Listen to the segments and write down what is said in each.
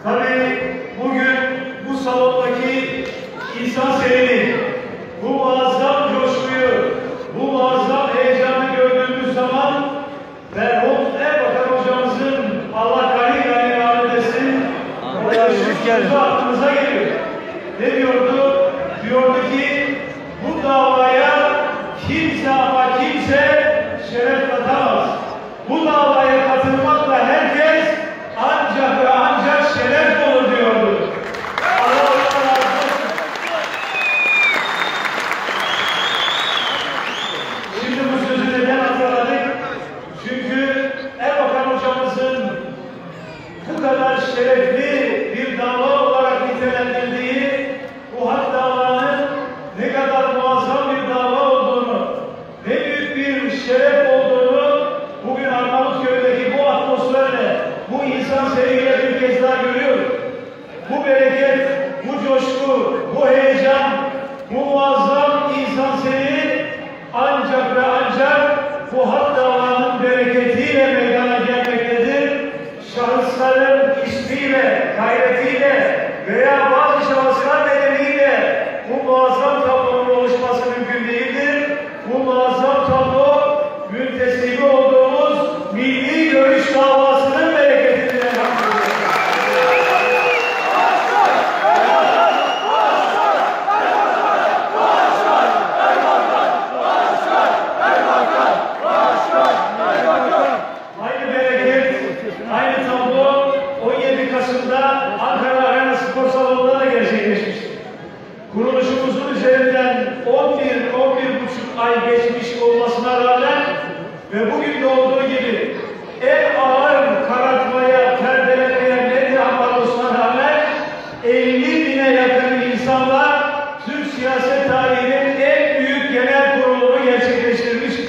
Tabii bugün bu salondaki insan seyri, bu muazzam coşkuyu, bu muazzam heyecanı gördüğümüz zaman merhum Erbakan hocamızın Allah gani rahmet eylesin, şu aklımıza geliyor. Ne diyordu? Diyordu ki bu davaya kimse ama kimse şeref katamaz. Bu davaya katılmakla herkes ancak ve ancak şeref olur diyordu. Allah razı olsun. Şimdi bu sözü neden hatırladık? Çünkü Erbakan hocamızın bu kadar şerefli bir dava olarak nitelendirdiği bu hak davanın ne kadar muazzam bir dava olduğunu, ne büyük bir şeref olduğunu bugün Arnavutköy'deki bu atmosferle, bu insan sevgiyle bir kez daha görüyoruz. Bu bereket, bu coşku, bu heyecan, bu muazzam insan sevgi ancak ve ancak bu hak davanın bereketiyle meydana gelmektedir. Şahısların ismiyle, gayretiyle veya bazı şahıslar nedeniyle bu muazzam tablonun oluşması mümkün değildir. Bu muazzam tablo müntesibi olduğumuz milli görüş davasının bereketidir. Aynı bereket, aynı tablo 17 Kasım'da Ankara Arena Spor Salonu'nda da gerçekleşmiştir. Kuruluşumuzun üzerinden 11,5 ay geçmiş olmasına rağmen ve bugün de olduğu gibi en ağır karartmaya, perdelemeye, medya ambargosuna rağmen 50 bine yakın insanlar Türk siyaset tarihinin en büyük genel kurulunu gerçekleştirmiştir.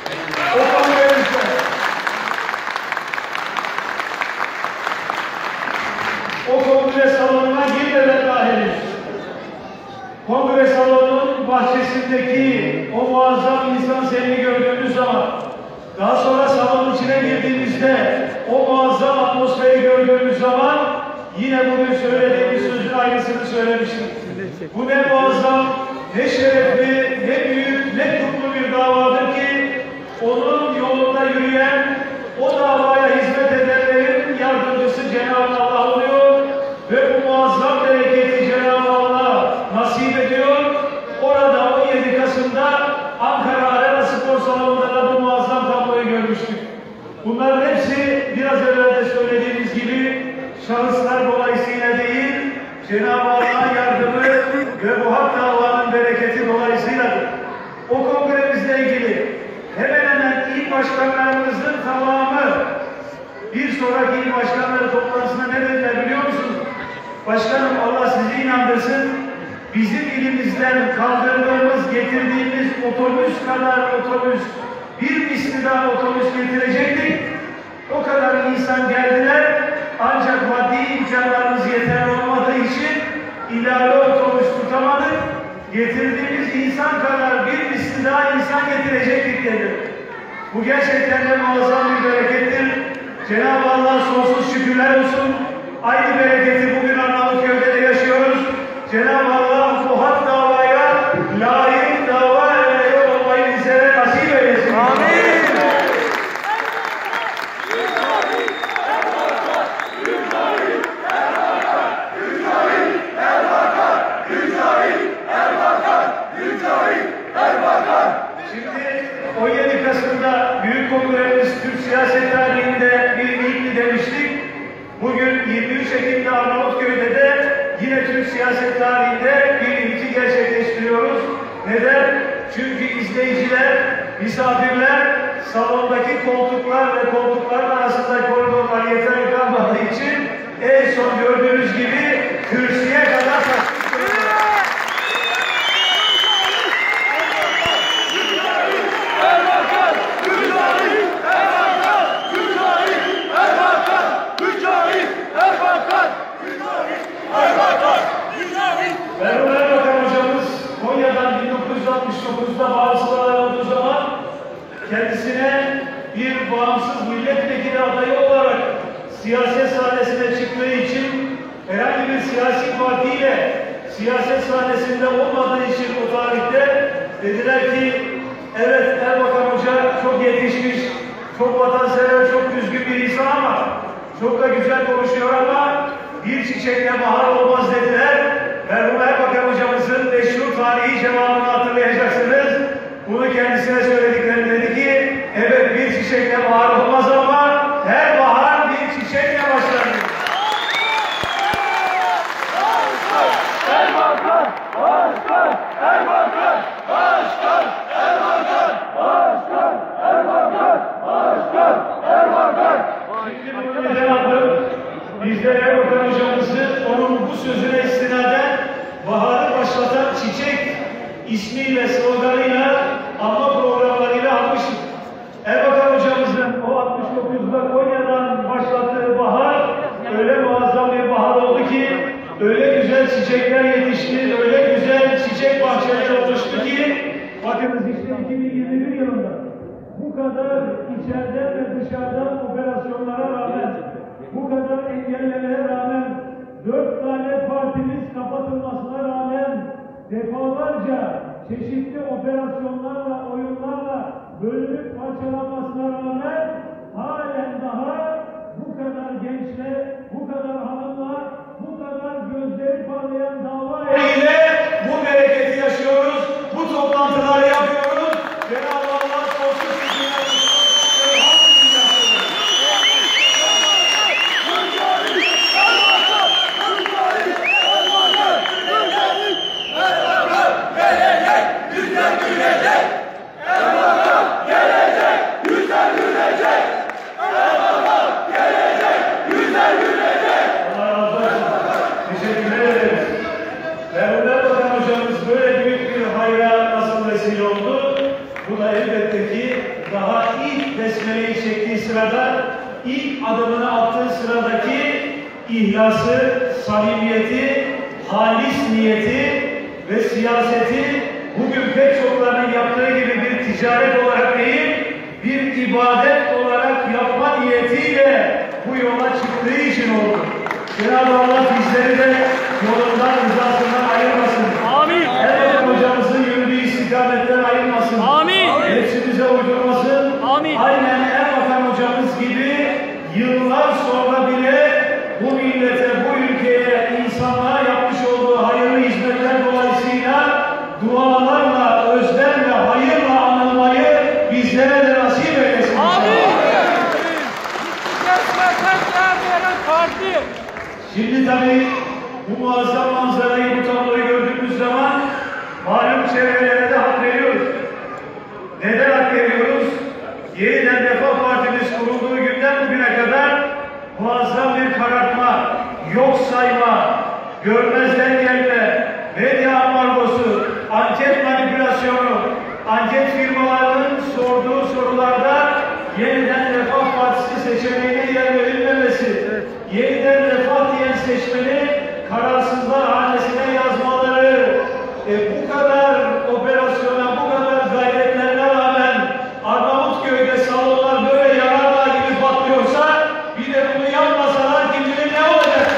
O kongre salonuna girmeden dahiliz. Kongre salonunun bahçesindeki o muazzam insan sevgi gördüğümüz zaman, daha sonra salonun içine girdiğimizde o muazzam atmosferi gördüğümüz zaman yine bugün söylediğimiz sözün aynısını söylemiştim. Bu ne muazzam, ne şerefli, ne büyük, ne kutlu bir davadır ki onun yolunda yürüyen, o davaya hizmet edenlerin yardımcısı Cenab-ı Allah oluyor ve bu muazzam bereketi Cenab-ı Allah nasip ediyor. Orada 17 Kasım'da Ankara Arena Spor Salonu'nda da bu muazzam tabloyu görmüştük. Bunların hepsi biraz evvel de söylediğimiz gibi şahıslar dolayısıyla değil, Cenab-ı Allah'ın yardımı ve bu hak davanın bereketi dolayısıyladır. O kongremizle ilgili hemen hemen il başkanlarımızın tamamı bir sonraki il başkanları toplantısında ne dediler biliyor musunuz? Başkanım Allah sizi inandırsın, bizim ilimizden kaldırdığımız, getirdiğimiz otobüs kadar otobüs, bir misli daha otobüs getirecektik. O kadar insan geldiler, ancak maddi imkanlarımız yeterli olmadığı için ilave otobüs tutamadık. Getirdiğimiz insan kadar bir misli daha insan getirecektik dedi. Bu gerçekten de muazzam bir berekettir. Cenab-ı Allah sonsuz şükürler olsun. Aynı bereketi bugün Arnavutköy'de de yaşıyoruz. Cenab-ı Allah bu hak davaya layık dava yol olmayı bizlere nasip eylesin. Amin. Şimdi 17 Kasım'da Büyük Kongremiz Türk siyaset tarihinde bir ilkti demiştik. Bugün 23 Ekim'de Arnavutköy'de de yine Türk siyaset tarihinde bir ilki gerçekleştiriyoruz. Neden? Çünkü izleyiciler, misafirler salondaki koltuklar ve koltukların arasında koridorlar yeterli kalmadığı için en son gördüğünüz gibi kürsüye kadar Merhum Erbakan hocamız Konya'dan 1969'da bağımsızlığa olduğu zaman kendisine bir bağımsız milletvekili adayı olarak siyaset sahnesine çıktığı için siyaset sahnesinde olmadığı için o tarihte dediler ki evet Erbakan Hoca çok yetişmiş, çok vatansever, çok düzgün bir insan ama çok da güzel konuşuyor ama bir çiçekle bahar olmaz dediler. Merhum Erbakan Hocamızın meşhur tarihi cevabını hatırlayacaksınız. Bunu kendisine söylediklerini dedi ki evet bir çiçekle bahar olmaz ama her bahar bir çiçekle başlar. Erbakan! Başkan! Erbakan! Başkan! Erbakan! Başkan! Erbakan! Başkan! Erbakan! Şimdi bunu neden aldım? Bizler Erbakan Hocamızı onun bu sözüne istinaden baharı başlatan çiçek ismiyle, sloganıyla, anma programlarıyla almıştık. Erbakan Hocamızın o 69'da Konya'dan başlattığı bahar öyle muazzam bir bahar oldu ki öyle güzel çiçekler yetişti, öyle güzel çiçek bahçeleri oluştu ki bakınız işte 2021 yılında bu kadar içeriden ve dışarıdan operasyonlara rağmen, bu kadar engellemeye rağmen, 4 tane partimiz kapatılmasına rağmen defalarca çeşitli operasyonlarla, oyunlarla bölünüp parçalanmasına rağmen halen daha bu kadar gençle, bu kadar hanımla, bu kadar gözleri parlayan dava ile bu bereketi yaşıyoruz, bu toplantıları yapıyoruz. Cenab-ı Allah sonsuz hükümler. Daha ilk besmeleyi çektiği sırada, ilk adımını attığı sıradaki ihlası, samimiyeti, halis niyeti ve siyaseti bugün pek çoklarının yaptığı gibi bir ticaret olarak değil, bir ibadet olarak yapma niyetiyle bu yola çıktığı için oldu. Cenab-ı Allah bizleri de yolundan, rızasından ayırmasın. Amin. Erbakan Hocamızın yürüdüğü istikametten ayırmasın. Amin. Hepsimize uydurmasın. Amin. Aynen Erbakan Hocamız gibi yıllar sonra bile bu millete, bu ülkeye, insanlığa yapmış olduğu hayırlı hizmetler dolayısıyla dualarla, özlemle, hayırla anılmayı bizlere de nasip eylesin. Amin. Parti. Şimdi tabii bu muazzam manzarayı, bu tabloyu gördüğümüz zaman malum çevrelere de hak veriyoruz. Neden hak veriyoruz? Yeniden Refah Partimiz kurulduğu günden bugüne kadar muazzam bir karartma, yok sayma, görmezden gelme, medya ambargosu, anket manipülasyonu, anket firmalarının sorduğu sorularda yeniden Refah Partisi seçeneğine yer verilmemesi, yeniden Refah diyen seçmeni kararsızlar hanesine yazmaları, bu kadar operasyona, bu kadar gayretlerine rağmen Arnavutköy'de salonlar böyle yanardağ gibi patlıyorsa bir de bunu yapmasalar kim bilir ne olacak?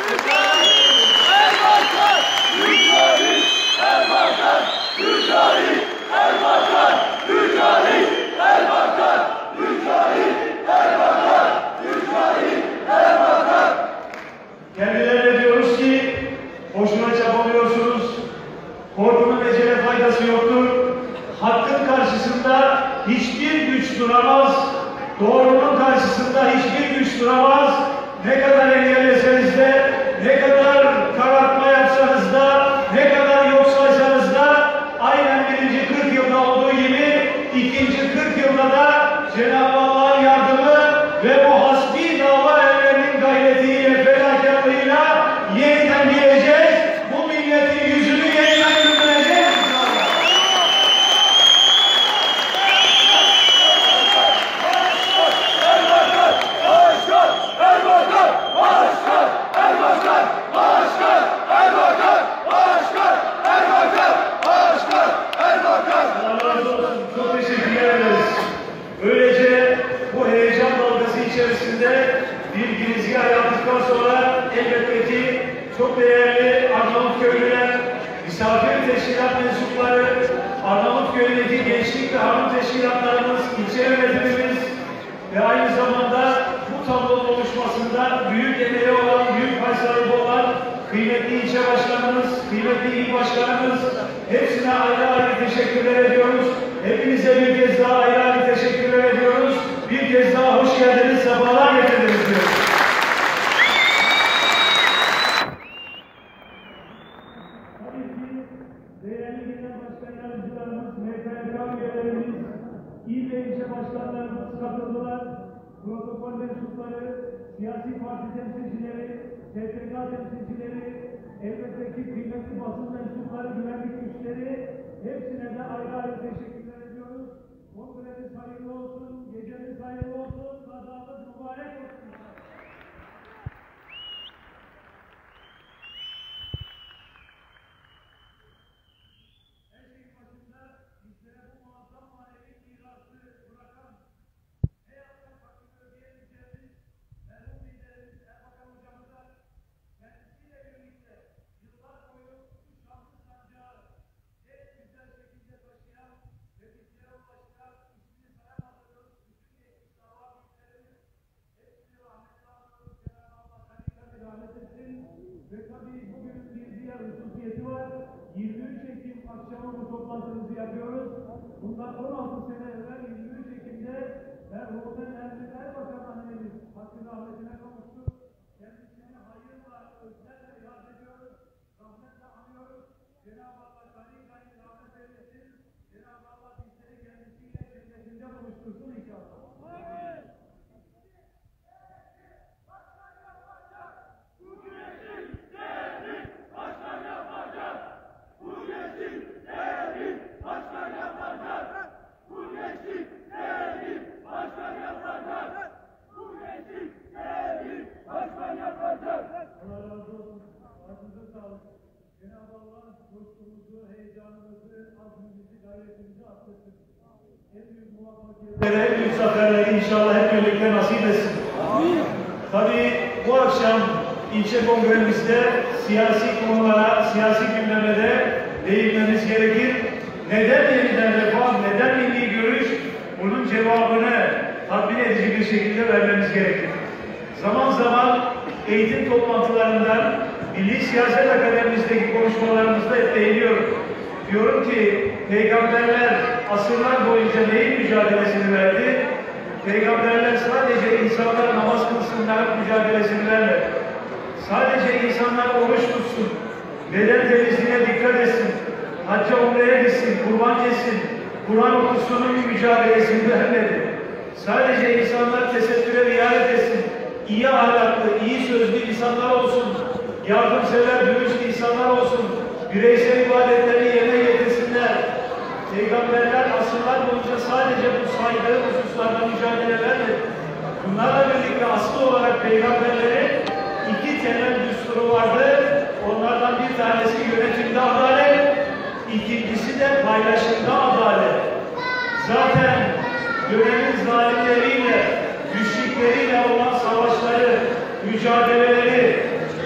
Erbakan! Mücahit! Erbakan! Mücahit! Erbakan! Mücahit! Erbakan! Mücahit! Erbakan! Mücahit! Erbakan! Kendilerine diyoruz ki boşuna çabalıyorsunuz, korkunun ecele faydası yoktur. Hakkın karşısında hiçbir güç duramaz, doğrunun karşısında hiçbir güç duramaz. Ne kadar engelleseniz de, ne kadar karartma yapsanız da, ne kadar yok saysanız da, aynen birinci 40 yılda olduğu gibi ikinci 40 yılda da Cenab-ı Allah'ın yardımı ve bu hasbi dava erlerinin gayretiyle, fedakarlığıyla yeniden geleceğiz. Bu milletin yüzünü yeniden güldüreceğiz. Erbakan! Başkan! Erbakan! Başkan! Erbakan! Başkan! Erbakan! Başkan! Erbakan! Başkan! Erbakan! Allah razı olsun. Çok teşekkür ederiz. Böylece bu heyecan dalgası içerisinde bir girizgah yaptıktan sonra elbette ki çok değerli Arnavutköy'lüler, misafir teşkilat mensupları, Arnavutköy'deki gençlik ve hanım teşkilatlarımız, ilçe yönetimimiz ve aynı zamanda bu tablonun oluşmasında büyük emeği olan, büyük pay sahibi olan kıymetli ilçe başkanımız, kıymetli il başkanımız, hepsine ayrı ayrı teşekkürler ediyoruz. Hepinize bir kez daha ayrı ayrı teşekkürler ediyoruz. Bir kez daha hoş geldiniz, sefalar getirdiniz diyoruz. Tabii ki değerli genel başkan yardımcılarımız, MKK üyelerimiz, il ve ilçe başkanlarımız katıldılar. Protokol mensupları, siyasi parti temsilcileri, STK temsilcileri, elbette ki kıymetli basın mensupları, güvenlik güçleri, hepsine de ayrı ayrı teşekkürler ediyoruz. Kongremiz hayırlı olsun, gecemiz hayırlı olsun, kazamız mübarek olsun. Her şeyin başında bizlere bu muazzam manevi mirası bırakan, hayatta hakkını ödeyemeyeceğimiz merhum liderimiz Erbakan hocamıza kendisiyle birlikte yıllar boyu bu şanslı sancağı en güzel şekilde taşıyan ve bizlere ulaştıran ismini sayamadığımız bütün geçmiş dava büyüklerimiz hepsini rahmetle anıyoruz. Cenab-ı Allah kanıklarını rahmet etsin. Ve tabii bugün bir diğer hususiyeti var. 23 Ekim akşamı bu toplantımızı yapıyoruz. Bundan 16 sene evvel 23 Ekim'de merhumen Erbakan annemiz hakkı rahmetine kavuştu. Kendisini hayırla, özlerle yad ediyoruz. Rahmetle anıyoruz. Cenab-ı Allah gani rahmet eylesin. Cenab-ı Allah bizleri kendisiyle cennetinde buluştursun inşallah. Allah razı olsun. Ağzınıza sağlık. Cenab-ı Allah coşkumuzu, heyecanımızı, azmimizi, gayretimizi arttırsın. En büyük muvaffakiyetlere, en büyük zaferleri inşallah hep birlikte nasip etsin. Tabii bu akşam ilçe kongremizde siyasi konulara, siyasi gündemede değinmemiz gerekir. Neden yeniden refah, neden milli görüş? Bunun cevabını tatmin edici bir şekilde vermemiz gerekir. Zaman zaman eğitim toplantılarından, Milli Siyaset Akademimizdeki konuşmalarımızda hep değiniyorum. Diyorum ki, peygamberler asırlar boyunca neyin mücadelesini verdi? Peygamberler sadece insanlar namaz kılsınlar mücadelesini vermedi. Sadece insanlar oruç tutsun, beden temizliğine dikkat etsin, hacca umreye gitsin, kurban kessin, Kur'an okusunun mücadelesini vermedi. Sadece insanlar tesettüre riayet etsin, iyi ahlaklı, iyi sözlü insanlar olsun, yardımsever, dürüst insanlar olsun, bireysel ibadetlerini yerine getirsinler. Peygamberler asırlar boyunca sadece bu saydığım hususlarda mücadele vermedi. Bunlarla birlikte aslı olarak peygamberlerin iki temel düsturu vardı. Onlardan bir tanesi yönetimde adalet, ikincisi de paylaşımda adalet. Zaten dönemin zalimleriyle, güçlükleriyle olan savaşları, mücadeleleri,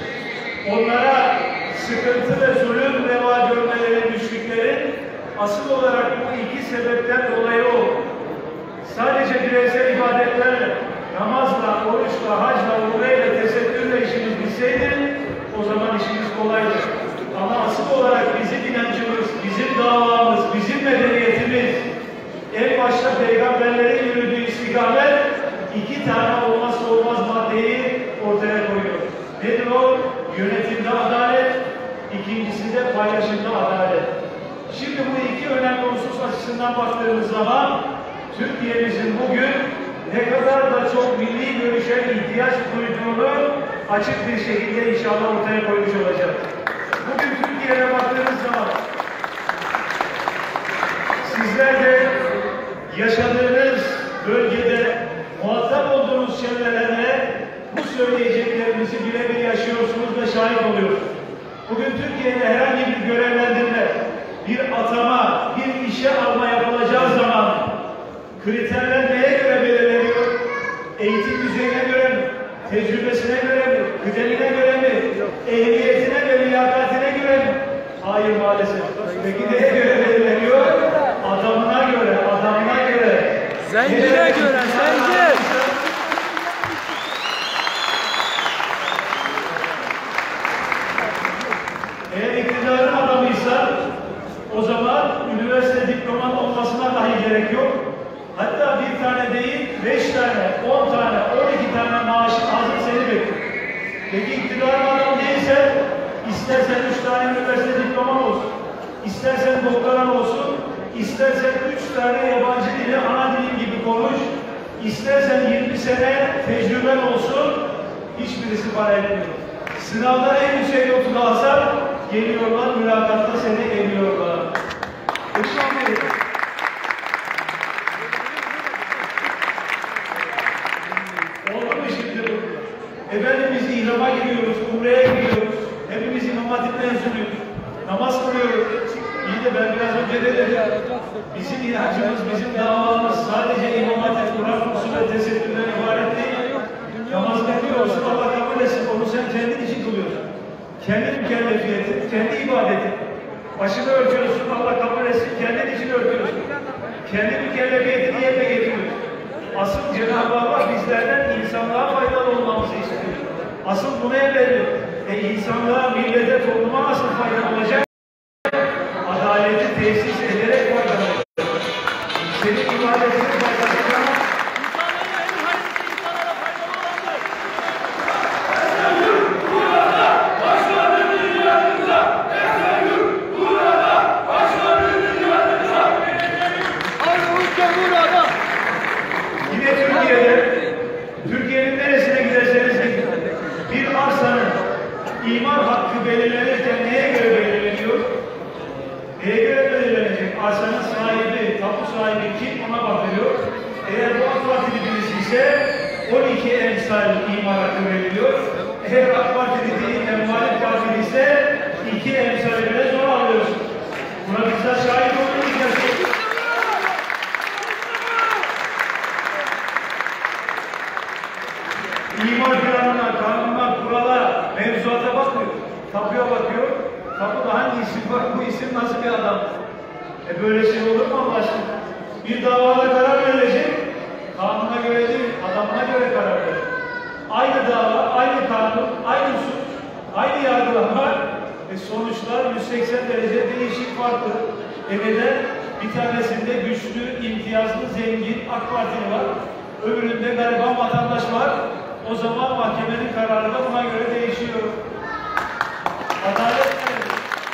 onlara sıkıntı ve zulüm reva görmeleri, güçlüklerin asıl olarak bu iki sebepten dolayı oldu. Sadece bireysel ibadetlerle, namazla, oruçla, hacla, umreyle, tesettürle işimiz bilseydi, o zaman işimiz kolaydı. Ama asıl olarak bizim inancımız, bizim davamız, bizim medeniyetimiz, en başta peygamberlerin yürüdüğü istikamet, iki tane olmazsa olmaz maddeyi ortaya koyuyor. Nedir o? Yönetimde adalet, ikincisi de paylaşımda adalet. Şimdi bu iki önemli husus açısından baktığımız zaman, Türkiye'mizin bugün ne kadar da çok milli görüşe ihtiyaç duyduğunu açık bir şekilde inşallah ortaya koymuş olacak. Bugün Türkiye'ye baktığımız zaman sizler de yaşadığınız bölgede muhatap olduğunuz çevrelerle bu söyleyeceklerimizi birebir yaşıyorsunuz ve şahit oluyorsunuz. Bugün Türkiye'de herhangi bir görevlendirme, bir atama, bir işe alma yapılacağı zaman kriterler neye göre belirleniyor? Eğitim düzeyine göre mi? Tecrübesine göre mi? Kıdemine göre mi? Ehliyetine ve liyakatine göre Hayır maalesef. Peki neye göre belirleniyor? Adamına göre, adamına göre. Zengine göre, zengin. Eğer iktidarın adamıysa o zaman üniversite diploman olmasına dahi gerek yok. Hatta bir tane değil, 5 tane, 10 tane, 12 tane maaşın hazır seni bekliyor. Peki iktidarın adam değilse istersen 3 tane üniversite diploman olsun, istersen doktoran olsun, istersen 3 tane yabancı dili ana dilin gibi konuş, istersen 20 sene tecrüben olsun, hiçbirisi para etmiyor. Sınavda en yüksek notu alsan geliyorlar, mülakatta seni eliyorlar. Olur mu şimdi bu? Efendim biz ihrama giriyoruz, umreye gidiyoruz. Hepimiz İmam Hatip mezunuyuz. Namaz kılıyoruz. İyi de ben biraz önce de dedim. Bizim inancımız, bizim davamız sadece İmam Hatip, Kur'an kursu ve tesettürden ibaret değil. Namaz kılıyorsun, Allah kabul etsin. Onu sen kendin için kılıyorsun. Kendi mükellefiyetin, kendi ibadetin. Başını örtüyorsun, Allah kabul etsin. Kendin için örtüyorsun. Kendi mükellefiyetini yerine getiriyorsun. Asıl Cenab-ı Allah bizlerden insanlığa faydalı olmamızı istiyor. Asıl buna emrediyor. İnsanlığa, millete, topluma nasıl faydalı olacak? Adaleti tesis ederek faydalı olacak. Senin ibadetini faydalayacak. Türkiye'nin neresine giderseniz gidin. Bir arsanın imar hakkı belirlenirken neye göre belirleniyor? Neye göre belirlenecek? Arsanın sahibi, tapu sahibi kim ona bakıyor. Eğer bu AK Partili birisi ise 12 emsal imar hakkı veriliyor. Eğer AK Partili değil, Muhalif Partili ise 2 emsal bile zor alıyorsun. Buna bizzat şahit olduğumuz gerçek. İmar planına, kanuna, kurala, mevzuata bakmıyor. Tapuya bakıyor. Tapuda hangi isim var, bu isim nasıl bir adam? Böyle şey olur mu Allah aşkına? Bir davada karar verilecek, kanuna göre değil, adamına göre karar verecek. Aynı dava, aynı kanun, aynı suç, aynı yargılama ve sonuçlar 180 derece değişik farklı. Neden? Bir tanesinde güçlü, imtiyazlı, zengin AK Partili var. Öbüründe gariban vatandaş var. O zaman mahkemenin kararı da buna göre değişiyor. Adalet mi?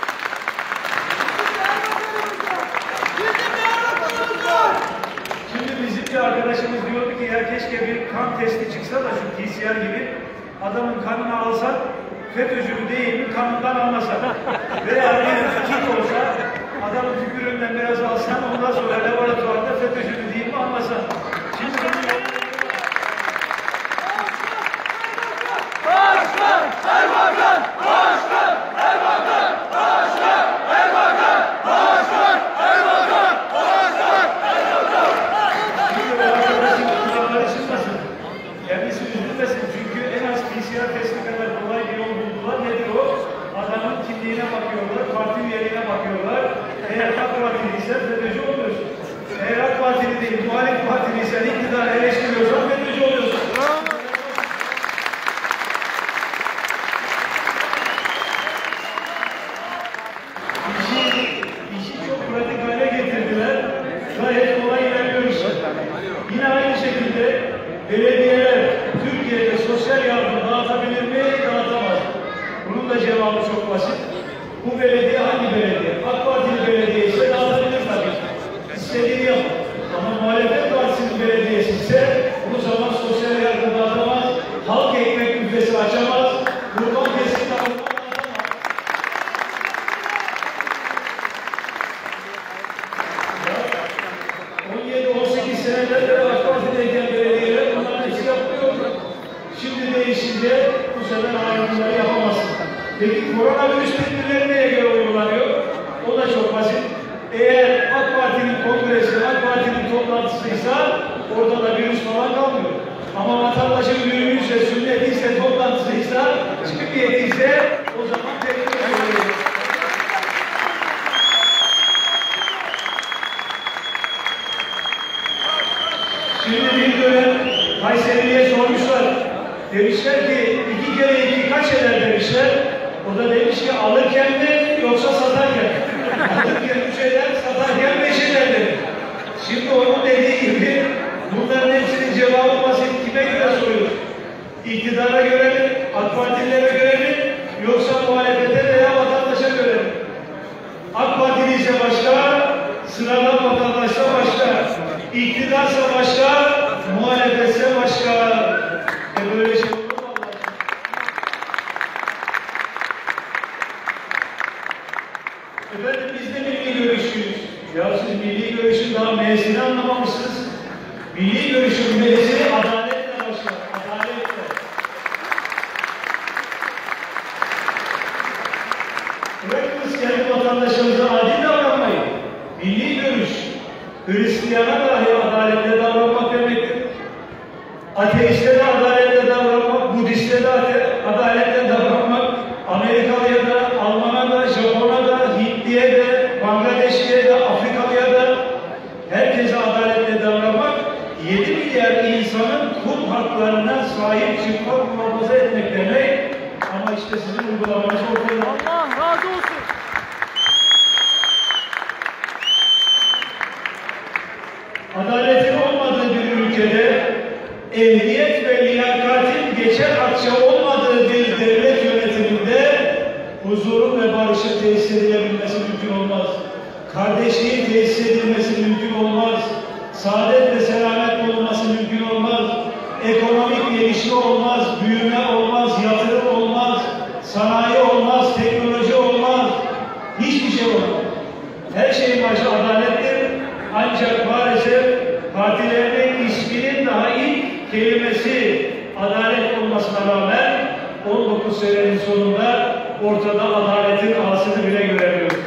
Şimdi bizim bir arkadaşımız diyordu ki ya keşke bir kan testi çıksa da şu PCR gibi adamın kanını alsak FETÖ'cü mü değil mi kanından almasak. Veya bir kit olsa adamın tükürüğünden biraz alsan ondan sonra laboratuvarda FETÖ'cü mü değil mi anlasan. Şimdi bunu Başkan! Erbakan! Başkan! Erbakan! Başkan! Erbakan! Başkan! Erbakan! Başkan! Erbakan! Şimdi o arkadaşın kulağları çıkmasın. Kendisi üzülmesin. Çünkü en az PCR testi kadar kolay bir yol buldular. Nedir o? Adamın kimliğine bakıyorlar, parti üyeliğine bakıyorlar. Eğer AK Partiliyse FETÖ'cü oluyorsun. Eğer AK Partili değil, muhalif partiliysen iktidarı eleştiriyorsan FETÖ'cü oluyorsun. İşi çok pratik hale getirdiler. Gayet kolay ilerliyoruz. Yine aynı şekilde belediyeler Türkiye'de sosyal yardım dağıtabilir mi? Dağıtamaz. Bunun da cevabı çok basit. Bu belediye hangi belediye? AK Partili belediye ise dağıtabilir tabii. İstediğini yap. Ama muhalefet partisinin belediyesi ise bu zaman sosyal yardım dağıtamaz. Halk ekmek büfesi açamaz. Kurban kesim dağıtamaz. 17-18 senelerdir AK Parti'deyken belediyeler bunların hepsi yapılıyor. Şimdi değişince bu sefer ayrımları yapamazsın. Peki koronavirüs tedbirleri neye göre uygulanıyor? O da çok basit. Eğer AK Parti'nin kongresi, AK Parti'nin toplantısıysa orada da virüs falan kalmıyor. Ama vatandaşın düğünüyse, sünnetiyse, toplantısıysa, çıkıp yediyse o zaman tedbir uygulanıyor. göre mi yoksa muhalefete veya vatandaşa göre mi? AK Partili ise başka, sıradan vatandaşsa başka, iktidarsa başka, muhalefetse başka. Böyle şey olur mu Allah aşkına? Efendim biz de milli görüşçüyüz. Ya siz milli görüşün daha M'sini anlamamışsınız. Milli görüşün M'si adaletle başlar. Adaletle. Bırakınız kendi vatandaşlarınıza adil davranmayı. Milli görüş, Hristiyana dahi adaletle davranmak demektir. Ateiste de adaletle davranmak, Budiste de adaletle davranmak, Amerikalıya da, Alman'a da, Japon'a da, Hintliye de, Bangladeşliye de, Afrikalıya da, herkese adaletle davranmak, 7 milyar insanın kul haklarına sahip çıkmak, muhafaza etmek demek. Ama işte sizin uygulamanız ortada. Allah razı olsun. Adaletin olmadığı bir ülkede, ehliyet ve liyakatin geçer akça olmadığı bir devlet yönetiminde huzurun ve barışın tesis edilebilmesi mümkün olmaz. Kardeşliğin tesis edilmesi mümkün olmaz. Saadet ve selamet bulunması mümkün olmaz. Ekonomik gelişme olmaz, büyüme olmaz, yatırım olmaz, sanayi olmaz, teknoloji olmaz. Hiçbir şey olmaz. Her şeyin başı adalettir. Ancak maalesef partilerinin isminin daha ilk kelimesi adalet olmasına rağmen 19 senenin sonunda ortada adaletin ağasını bile göremiyoruz.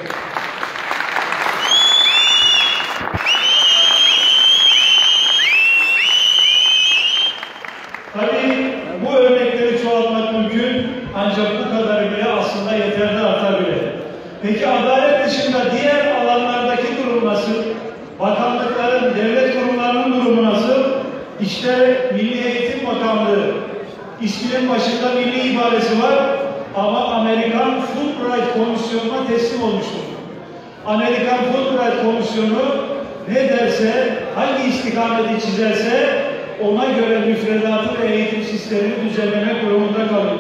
Tabii bu örnekleri çoğaltmak mümkün ancak bu kadarı bile aslında yeterli artar bile. Peki adalet dışında diğer alanlardaki durum nasıl? Bakanlıkların, devlet kurumlarının durumu nasıl? İşte Milli Eğitim Bakanlığı, isminin başında milli ibaresi var ama Amerikan Fulbright Komisyonu'na teslim olmuştur. Amerikan Fulbright Komisyonu ne derse, hangi istikameti çizerse ona göre müfredatı ve eğitim sistemini düzenlemek durumunda kalıyor.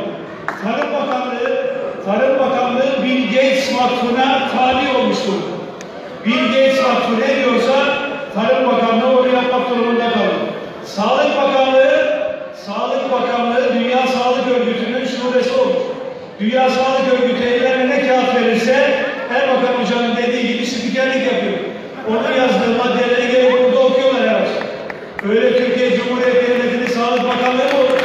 Tarım Bakanlığı Bill Gates Vakfı'na tabi olmuştur. Bill Gates Vakfı ne diyorsa Tarım Bakanlığı onu yapmak durumunda kalır. Sağlık Bakanlığı Dünya Sağlık Örgütü'nün şubesi olur. Dünya Sağlık Örgütü ellerine ne kağıt verirse Erbakan Hoca'nın dediği gibi spikerlik yapıyor. Onun yazdığı maddeleri gelip burada okuyorlar yavaş. Öyle Türkiye Cumhuriyeti Devleti'nin Sağlık Bakanlığı mı olur?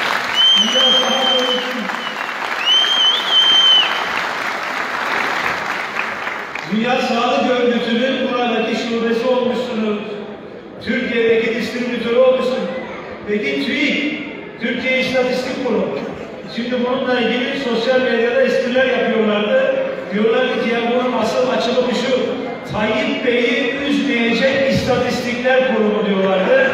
Dünya Sağlık Örgütü'nün buradaki şubesi olmuşsunuz. Türkiye'deki distribütörü olmuşsunuz. Peki TÜİK, Türkiye İstatistik Kurumu. Şimdi bununla ilgili sosyal medyada espriler yapıyorlardı. Diyorlardı ki ya bunun asıl açılımı şu. Tayyip Bey'i üzmeyecek İstatistikler Kurumu diyorlardı.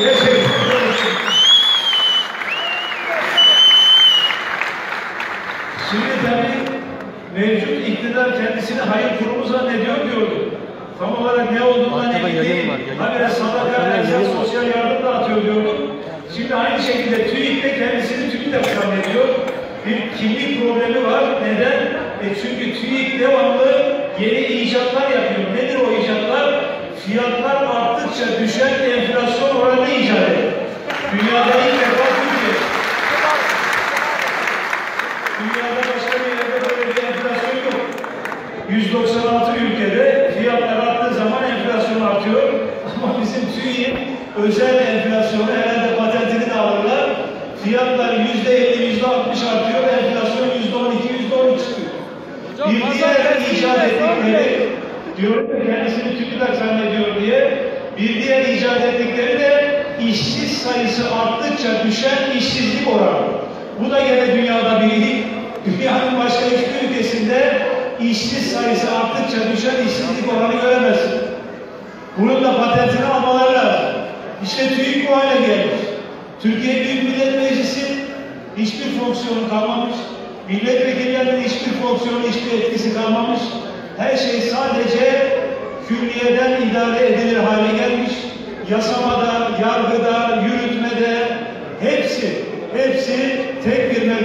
Şimdi tabii mevcut iktidar kendisini hayır kurumu zannediyor diyordu. Tam olarak ne olduğundan emin değil. Habire sadaka, erzak, sosyal yardım dağıtıyor diyordu. Şimdi aynı şekilde TÜİK de kendisini TÜİK'le zannediyor. Bir kimlik problemi var. Neden? Çünkü TÜİK devamlı yeni icatlar yapıyor. Nedir o icatlar? Fiyatlar arttıkça düşen enflasyon oranı icat ediyor. Dünyada ilk defa Türkiye. Dünyada başka bir yerde böyle bir enflasyon yok. 196 ülkede fiyatlar arttığı zaman enflasyon artıyor. Ama bizim TÜİK'in özel enflasyonu herhalde patentini de alırlar. Fiyatlar %50, %60 artıyor. Enflasyon %12, %13 çıkıyor. Bir diğer icat ettikleri, diyorum ki kendisini TÜİK'ler zannediyor diye, bir diğer icat ettikleri de işsiz sayısı arttıkça düşen işsizlik oranı. Bu da gene dünyada bir ilk. Dünyanın başka hiçbir ülkesinde işsiz sayısı arttıkça düşen işsizlik oranı göremezsin. Bunun da patentini almaları lazım. İşte TÜİK bu hale gelmiş. Türkiye Büyük Millet Meclisi hiçbir fonksiyonu kalmamış. Milletvekillerinin hiçbir fonksiyonu, hiçbir etkisi kalmamış. Her şey sadece külliyeden idare edilir hale gelmiş. Yasamada, yargıda, yürütmede hepsi tek bir merkezden idare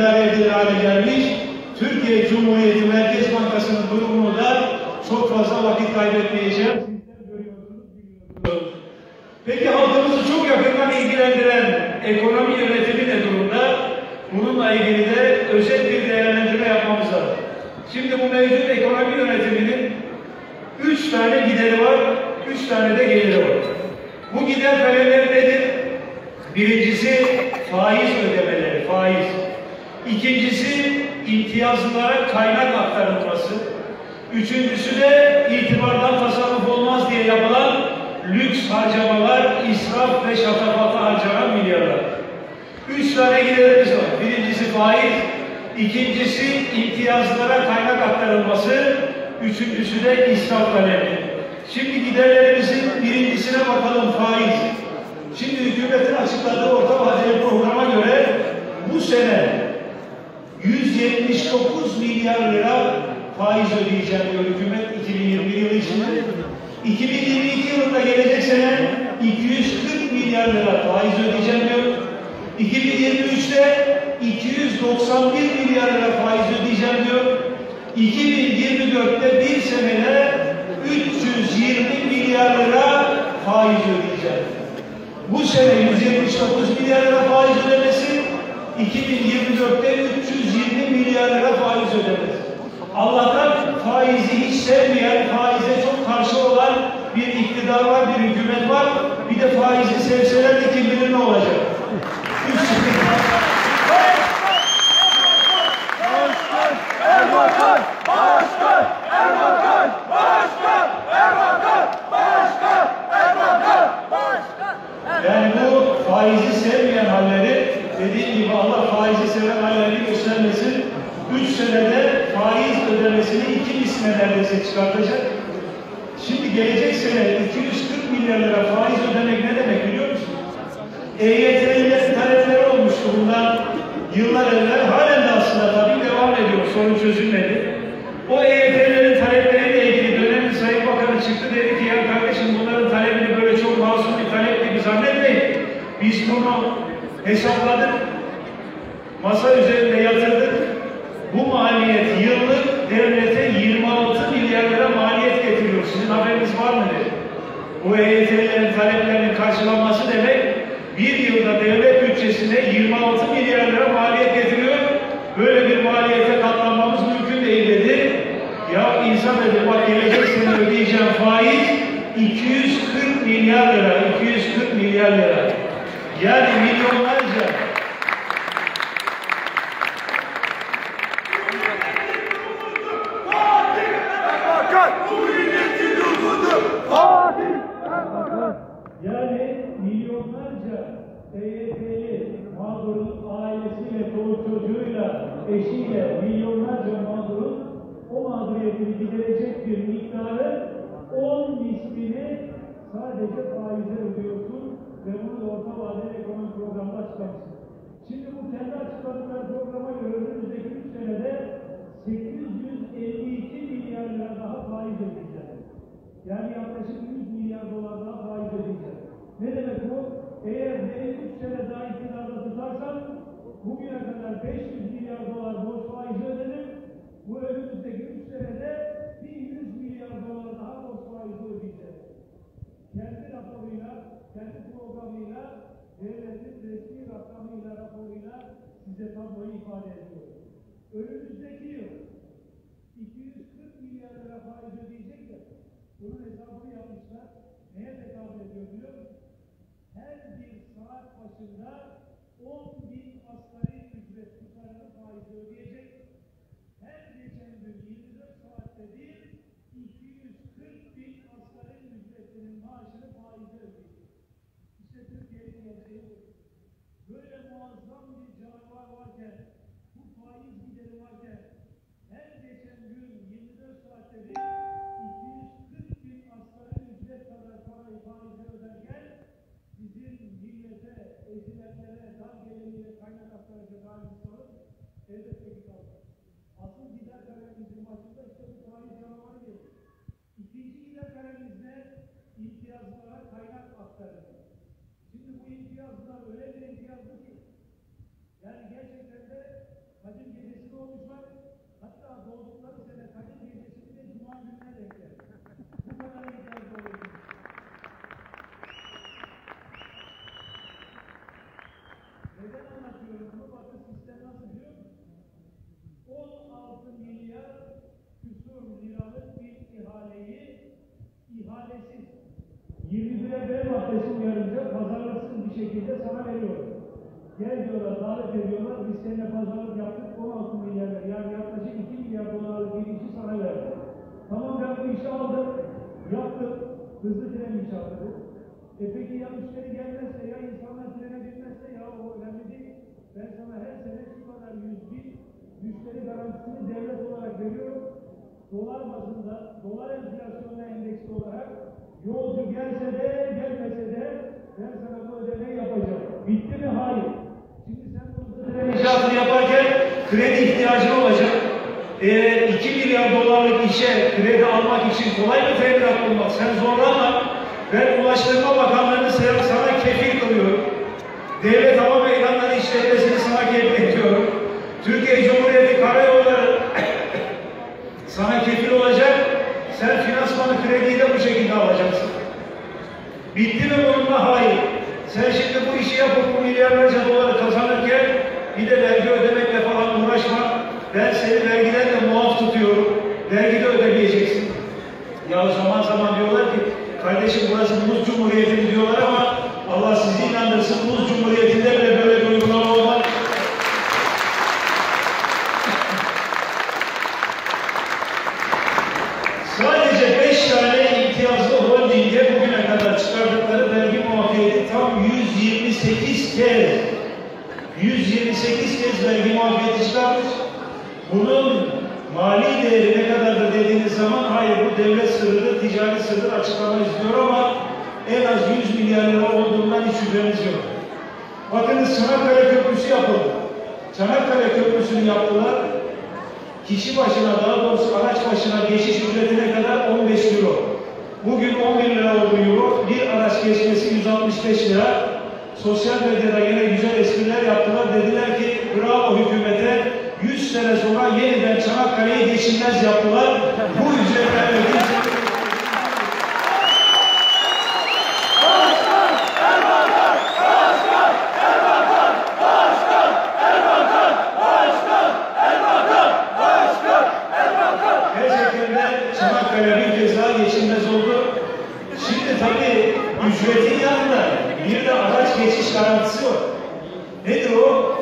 idare edilir hale gelmiş. Türkiye Cumhuriyeti Merkez Bankası'nın durumunu da çok fazla vakit kaybetmeyeceğim. Sizler görüyorsunuz, biliyorsunuz. Peki halkımızı çok yakından ilgilendiren ekonomi yönetimi ne durumda? Bununla ilgili de özel bir değerlendirme yapmamız lazım. Şimdi bu mevcut ekonomi yönetiminin 3 tane gideri var, 3 tane de geliri var. Bu gider kalemleri nedir? Birincisi faiz ödemeleri, faiz. İkincisi imtiyazlılara kaynak aktarılması. Üçüncüsü de itibardan tasarruf olmaz diye yapılan lüks harcamalar, israf ve şatafata harcanan milyarlar. 3 tane giderimiz var. Birincisi faiz, ikincisi imtiyazlara kaynak aktarılması, üçüncüsü de israf kalemi. Şimdi giderlerimizin birincisine bakalım, faiz. Şimdi hükümetin açıkladığı orta vadeli programa göre bu sene 179 milyar lira faiz ödeyeceğim diyor hükümet 2021 yılı için. 2022 yılında gelecek sene 240 milyar lira faiz ödeyeceğim diyor. 2023'te 291 milyar lira faiz ödeyeceğim diyor. 2024'te bir senede 320 milyar lira faiz ödeyeceğim. Bu sene 179 milyar lira faiz ödemesi, 2024'te 320 milyar lira faiz ödemesi. Allah'tan faizi hiç sevmeyen, faize çok karşı olan bir iktidar var, bir hükümet var. Bir de faizi sevseler de kim bilir ne olacak. Erbakan! Başkan! Erbakan! Başkan! Erbakan! Başkan! Erbakan! Başkan! Yani bu faizi sevmeyen halleri, dediğim gibi Allah faizi seven hallerini göstermesin. 3 senede faiz ödemesini 2 misline neredeyse çıkartacak. Şimdi gelecek sene 240 milyar lira faiz ödemek ne demek biliyor musunuz? EYT'lilerin talepleri olmuştu bundan yıllar evvel, halen de aslında tabii devam ediyor, sorun çözülmedi. O EYT'lilerin talepleriyle ilgili dönemin Sayın Bakanı çıktı, dedi ki ya kardeşim bunların talebini böyle çok masum bir talep gibi zannetmeyin. Biz bunu hesapladık, masa üzerinde yatırdık. Bu maliyet yıllık devlete 26 milyar lira maliyet getiriyor. Sizin haberiniz var mı dedi. Bu EYT'lilerin taleplerinin karşılanması demek, bir yılda devlet bütçesine 26 milyar lira maliyet getiriyor. Böyle bir maliyete katlanmamız mümkün değil dedi. Ya insan dedi, bak gelecek sene ödeyeceğim faiz 240 milyar lira, 240 milyar lira. Yani milyonlarca. Yani milyonlarca EYT'li mağdurun ailesiyle, çoluk çocuğuyla, eşiyle milyonlarca mağdurun o mağduriyetini giderecek bir miktarı 10 mislini sadece faize ödüyorsun ve bunu da orta vadeli ekonomi programda açıklamışsın. Şimdi bu kendi açıkladıkları programa göre önümüzdeki 3 senede 852 milyar lira daha faiz ödeyeceğiz. Yani yaklaşık 100 milyar dolar daha faiz ödeyeceğiz. Ne demek bu? Eğer beni 3 sene daha iktidarda tutarsan bugüne kadar 500 milyar dolar borç faizi ödedim. Bu önümüzdeki 3 senede 100 milyar dolar daha borç faizi ödeyeceğiz. Kendi raporuyla, kendi programıyla, devletin resmi rakamıyla, raporuyla size tabloyu ifade ediyor. Önümüzdeki yıl 240 milyar lira faiz ödeyecek de bunun hesabını yapmışlar. Neye tekabül ediyor biliyor musun? Her bir saat başında 10.000 asgari ücret tutarını faizi ödeyecek. Her geçen gün 24 saatte bir 240.000 asgari ücretinin maaşını faize ödeyecek. İşte Türkiye'nin geleceği bu. Böyle muazzam bir canavar varken, bu faiz gideri varken, her geçen gün 24 saatte bir 240.000 asgari ücret kadar parayı faize öderken, bizim millete, ezilenlere, dar gelirlere kaynak vadesiz. 21'e B maddesi uyarınca pazarlıksız bir şekilde sana veriyorum. Gel diyorlar, davet ediyorlar, biz seninle pazarlık yaptık, 16 milyar, yani yaklaşık 2 milyar dolarlık bir işi sana verdim. Tamam, ben bu işi aldım, yaptım, hızlı tren inşaatı bu. Peki ya müşteri gelmezse, ya insanlar trene binmezse, ya o önemli değil. Ben sana her sene şu kadar 100.000 müşteri garantisini devlet olarak veriyorum. Dolar bazında, dolar enflasyonuna endeksli olarak yolcu gelse de gelmese de ben sana bu ödemeyi yapacağım. Bitti mi? Hayır. Şimdi sen bu tren inşaatını yaparken kredi ihtiyacın olacak. 2 milyar dolarlık işe kredi almak için kolay mı teminat bulmak? Sen zorlanma. Ben Ulaştırma Bakanlığı'nı sana kefil kılıyorum. Devlet hava meydanları işletmesini sana kefil ediyorum. Türkiye Cumhuriyeti Karayolları sana kefil olacak. Sen finansmanı, krediyi de bu şekilde alacaksın. Bitti mi bununla? Hayır. Sen şimdi bu işi yapıp bu milyarlarca doları kazanırken bir de vergi ödemekle falan uğraşma. Ben seni vergiden de muaf tutuyorum. Vergi de ödemeyeceksin. Ya zaman zaman diyorlar ki kardeşim burası Muz Cumhuriyeti diyorlar ama Allah sizi inandırsın, Muz Cumhuriyeti'nde bile böyle bir uygulama olmaz. Sadece 5 tane imtiyazlı holdinge bugüne kadar çıkardıkları vergi muafiyeti tam 128 kez vergi muafiyeti çıkarmış. Bunun mali değeri ne kadardır dediğiniz zaman hayır bu devlet sırrıdır, ticari sırrıdır açıklamayız diyor ama en az 100 milyar lira olduğundan hiç şüpheniz yok. Bakınız Çanakkale Köprüsü yapıldı. Çanakkale Köprüsü'nü yaptılar. Kişi başına, daha doğrusu araç başına geçiş ücretine kadar 15 euro. Bugün 11 lira oldu euro. Bir araç geçmesi 165 lira. Sosyal medyada yine güzel espriler yaptılar. Dediler ki bravo hükümete, 100 sene sonra yeniden Çanakkale'yi geçilmez yaptılar. Bu ücretlerle geçilmez. Çanakkale bir kez daha geçilmez oldu. Şimdi tabii ücretin yanında bir de araç geçiş garantisi var. Nedir o?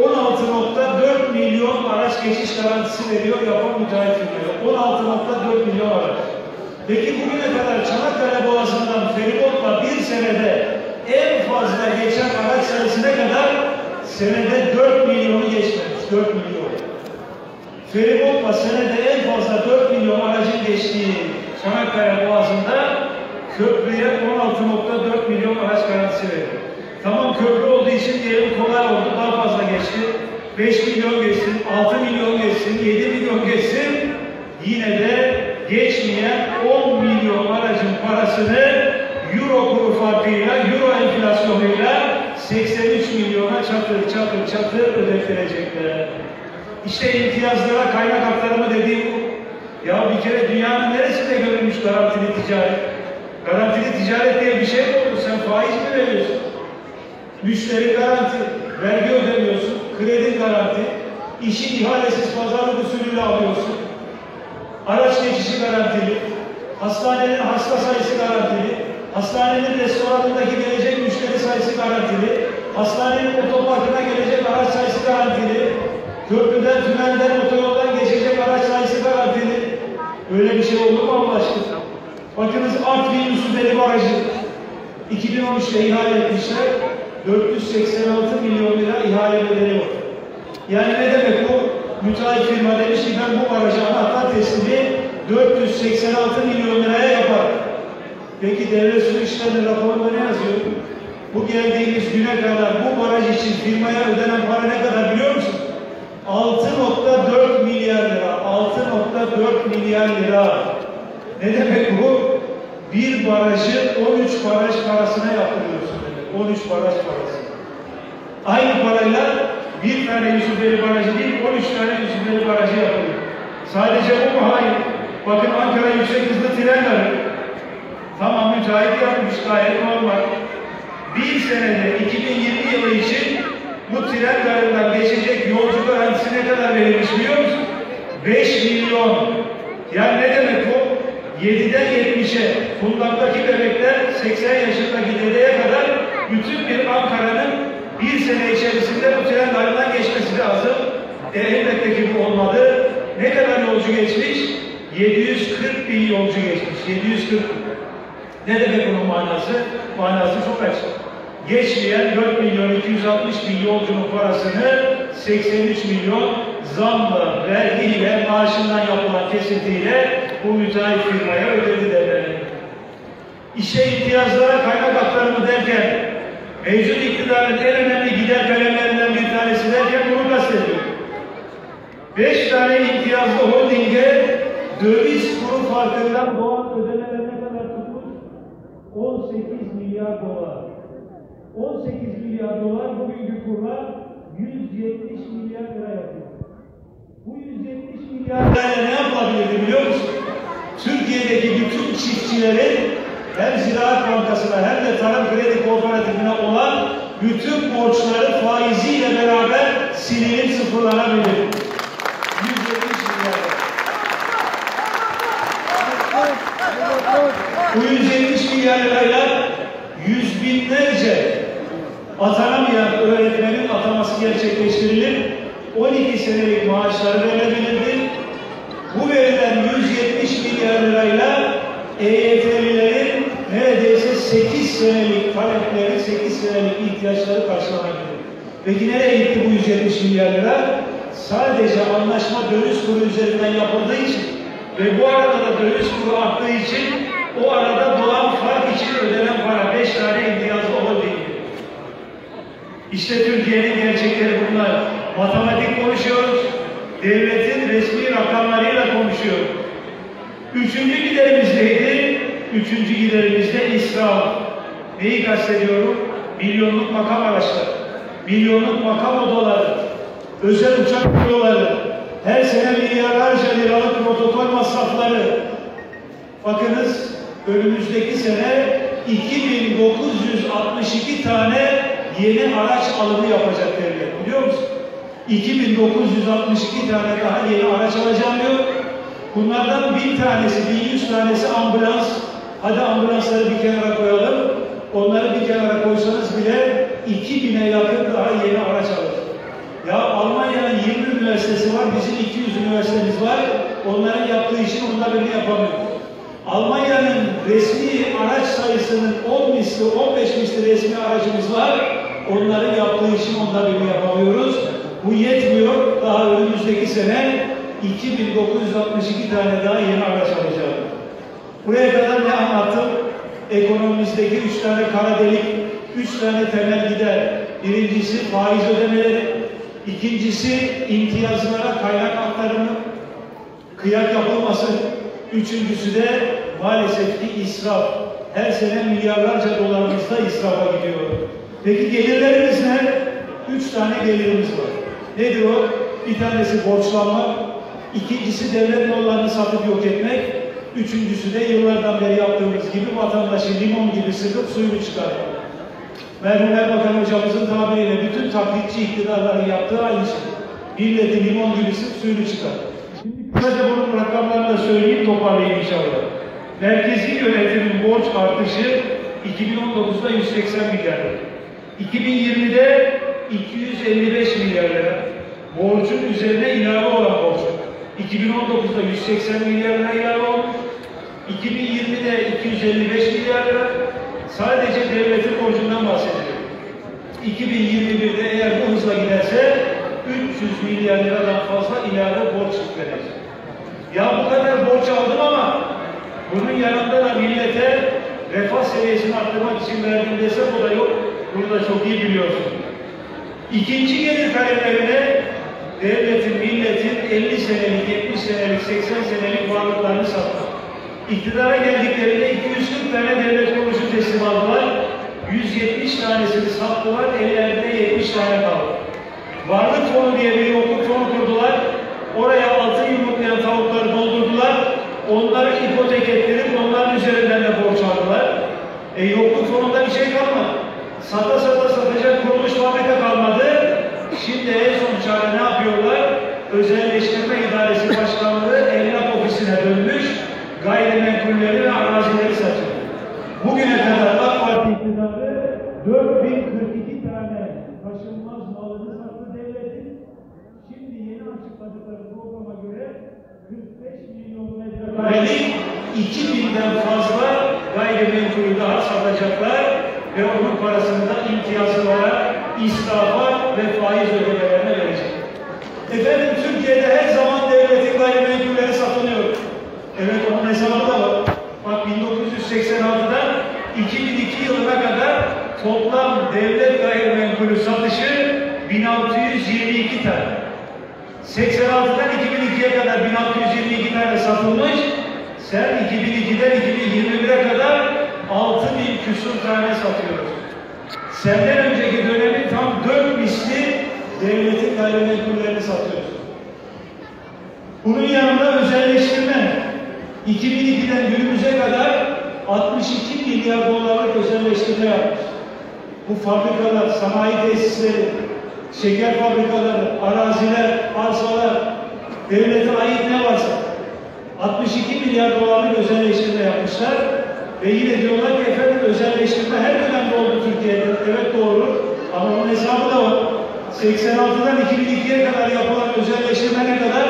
16.4 milyon araç geçiş garantisi veriyor yapan müteahhit firmaya. 16.4 milyon araç. Peki bugüne kadar Çanakkale Boğazı'ndan feribotla bir senede en fazla geçen araç sayısı ne kadar? Senede 4 milyonu geçmemiş. 4 milyon. Feribotla senede en fazla 4 milyon aracın geçtiği Çanakkale Boğazı'nda köprüye 16.4 milyon araç garantisi veriyor. Tamam köprü olduğu için diyelim kolay oldu, daha fazla geçti. 5 milyon geçsin, 6 milyon geçsin, 7 milyon geçsin. Yine de geçmeyen 10 milyon aracın parasını euro kuru farkıyla, euro enflasyonuyla 83 milyona çatır ödettirecekler. İşte imtiyazlara kaynak aktarımı dediğim bu. Ya bir kere dünyanın neresinde görülmüş garantili ticaret? Garantili ticaret diye bir şey mi oldu? Sen faiz mi veriyorsun? Müşteri garanti, vergi ödemiyorsun, kredi garanti, işi ihalesiz pazarlık usulüyle alıyorsun. Araç geçişi garantili, hastanenin hasta sayısı garantili, hastanenin restoranındaki gelecek müşteri sayısı garantili, hastanenin otoparkına gelecek araç sayısı garantili, köprüden, tünelden, otoyoldan geçecek araç sayısı garantili. Öyle bir şey olur mu Allah aşkına? Bakınız Artvin Yusufeli Barajı 2013'te ihale etmişler. 486 milyon lira ihale bedeli var. Yani ne demek bu? Müteahhit firma demiş ki ben bu barajı anahtar teslimi 486 milyon liraya yapar. Peki devlet su işlerinin raporunda ne yazıyor? Bu geldiğimiz güne kadar bu baraj için firmaya ödenen para ne kadar biliyor musun? 6.4 milyar lira. 6.4 milyar lira. Ne demek bu? Bir barajı 13 baraj parasına yaptırıyorsun demek. 13 baraj parası. Aynı parayla bir tane Yusufeli Barajı değil, 13 tane Yusufeli Barajı yapılıyor. Sadece bu mu? Hayır. Bakın Ankara yüksek hızlı tren var. Tamam müteahhit yapmış, gayet normal. Bir senede 2020 yılı için bu tren garından geçecek yolcu garantisi ne kadar verilmiş biliyor musun? 5 milyon. Yani ne demek bu? 7'den 70'e, kundaktaki bebekler 80 yaşındaki dedeye kadar bütün bir Ankara'nın bir sene içerisinde bu tren rayından geçmesi lazım. Elbette ki bu olmadı. Ne kadar yolcu geçmiş? 740 bin yolcu geçmiş. 740 bin. Ne demek bunun manası? Manası çok açık. Geçmeyen 4 milyon 260 bin yolcunun parasını 83 milyon zamla, vergiyle, maaşından yapılan kesintiyle bu müteahhit firmaya ödedi devlet. İşe imtiyazlara kaynak aktarımı derken, mevcut iktidarın en önemli gider kalemlerinden bir tanesi derken bunu kastediyor. 5 tane imtiyazlı holdinge döviz kuru farkından doğan ödemeler ne kadar tutmuş? 18 milyar dolar. 18 milyar dolar bugünkü kurla 170 milyar lira yapıyor. Bu 170 milyar lirayla ne yapabilirdi biliyor musun? Türkiye'deki bütün çiftçilerin hem Ziraat Bankası'na hem de Tarım Kredi Kooperatifine olan bütün borçları faiziyle beraber silinip sıfırlanabilir. 170 milyar lira. Bu 170 milyar lirayla yüz binlerce atanamayan öğretmenin ataması gerçekleştirilir. 12 senelik maaşları verilebilirdi. Bu verilen 170 milyar lirayla EYT'lilerin neredeyse 8 senelik talepleri, 8 senelik ihtiyaçları karşılanabilir. Peki nereye gitti bu 170 milyar lira? Sadece anlaşma döviz kuru üzerinden yapıldığı için ve bu arada da döviz kuru arttığı için o arada dolan fark için ödenen para 5 tane imtiyazlı holding. İşte Türkiye'nin gerçekleri bunlar. Matematik konuşuyoruz. Devletin resmi rakamlarıyla konuşuyoruz. Üçüncü giderimiz neydi? Üçüncü giderimiz de israf. Neyi kastediyorum? Milyonluk makam araçları, milyonluk makam odaları, özel uçak yolları, her sene milyarlarca liralık protokol masrafları. Bakınız, önümüzdeki sene 2962 tane yeni araç alımı yapacak devlet, biliyor musun? 2962 tane daha yeni araç alacağım diyor. Bunlardan 1000 tanesi, 1100 tanesi ambulans. Hadi ambulansları bir kenara koyalım. Onları bir kenara koysanız bile 2000'e yakın daha yeni araç alır. Ya Almanya'nın 20 üniversitesi var, bizim 200 üniversitemiz var. Onların yaptığı işin onda birini yapamıyor. Almanya'nın resmi araç sayısının 10 misli, 15 misli resmi aracımız var. Onların yaptığı işin onda birini yapamıyoruz. Bu yetmiyor. Daha önümüzdeki sene 2962 tane daha yeni araç alacağız. Buraya kadar ne anlattım? Ekonomimizdeki 3 tane kara delik, 3 tane temel gider. Birincisi faiz ödemeleri, ikincisi imtiyazlara kaynak aktarımı, kıyak yapılması, üçüncüsü de maalesef ki israf. Her sene milyarlarca dolarımızda israfa gidiyor. Peki gelirlerimiz ne? 3 tane gelirimiz var. Nedir o? Bir tanesi borçlanmak, ikincisi devlet mallarını satıp yok etmek, üçüncüsü de yıllardan beri yaptığımız gibi vatandaşı limon gibi sıkıp suyunu çıkarmak. Merhum Erbakan hocamızın tabiriyle bütün taklitçi iktidarların yaptığı aynı şey. Milleti limon gibi sık suyunu çıkar. Şimdi kısaca bunun rakamlarını da söyleyeyim, toparlayayım inşallah. Merkezi yönetimin borç artışı 2019'da 180 milyar lira. 2020'de 255 milyar lira. Borcun üzerine ilave olan borç. 2019'da 180 milyar lira ilave olmuş. 2020'de 255 milyar lira. Sadece devletin borcundan bahsediyor. 2021'de eğer bu hızla giderse 300 milyar liradan fazla ilave borç yüklenecek. Ya bu kadar borç aldım ama bunun yanında da millete refah seviyesini arttırmak için verdiğim destek o da yok. Bunu da çok iyi biliyorsun. İkinci gelir kalemlerine devletin, milletin 50 senelik, 70 senelik, 80 senelik varlıklarını sattı. İktidara geldiklerinde 240 tane devlet kuruluşu teslim aldılar. 170 tanesini sattılar, ellerinde 70 tane kaldı. Varlık fonu diye bir yokluk fonu kurdular. Oraya altın yumurtlayan tavukları doldurdular. Onları ipotek ettirip onların üzerinden de borç aldılar. Yokluk fonunda bir şey kalmadı. Sata satacak kuruluş fabrika kalmadı. Şimdi en son çare ne yapıyorlar? Özelleştirme İdaresi Başkanlığı Emlak Ofisi'ne dönmüş. gayrimenkulleri ve arazileri satıyor. Bugüne kadar AK Parti iktidarı 4042 tane taşınmaz malını sattı devletin. Şimdi yeni açıkladıkları programa göre 45 milyon metrekarelik 2000'den fazla gayrimenkulü daha satacaklar ve onun parasını da imtiyazlara, israfa ve faiz ödemelerine verecek. Efendim Türkiye'de her zaman devletin gayrimenkulleri satılıyor. Evet onun hesabı da var. Bak 1986'dan 2002 yılına kadar toplam devlet gayrimenkulü satışı 1622 tane. 86'dan 2002'ye kadar 1622 tane satılmış. Sen 2002'den 2021'e kadar 6000 küsur tane satıyorsun. Senden önceki dönemin tam 4 misli devletin gayrimenkullerini satıyorsun. Bunun yanında özelleştirme. 2002'den günümüze kadar 62 milyar dolarlık özelleştirme yapmış. Bu fabrikalar, sanayi tesisleri, şeker fabrikaları, araziler, arsalar, devlete ait ne varsa 62 milyar dolarlık özelleştirme yapmışlar. Ve yine diyorlar ki efendim özelleştirme her dönemde oldu Türkiye'de. Evet doğru. Ama onun hesabı da var. 86'dan 2002'ye kadar yapılan özelleştirme ne kadar?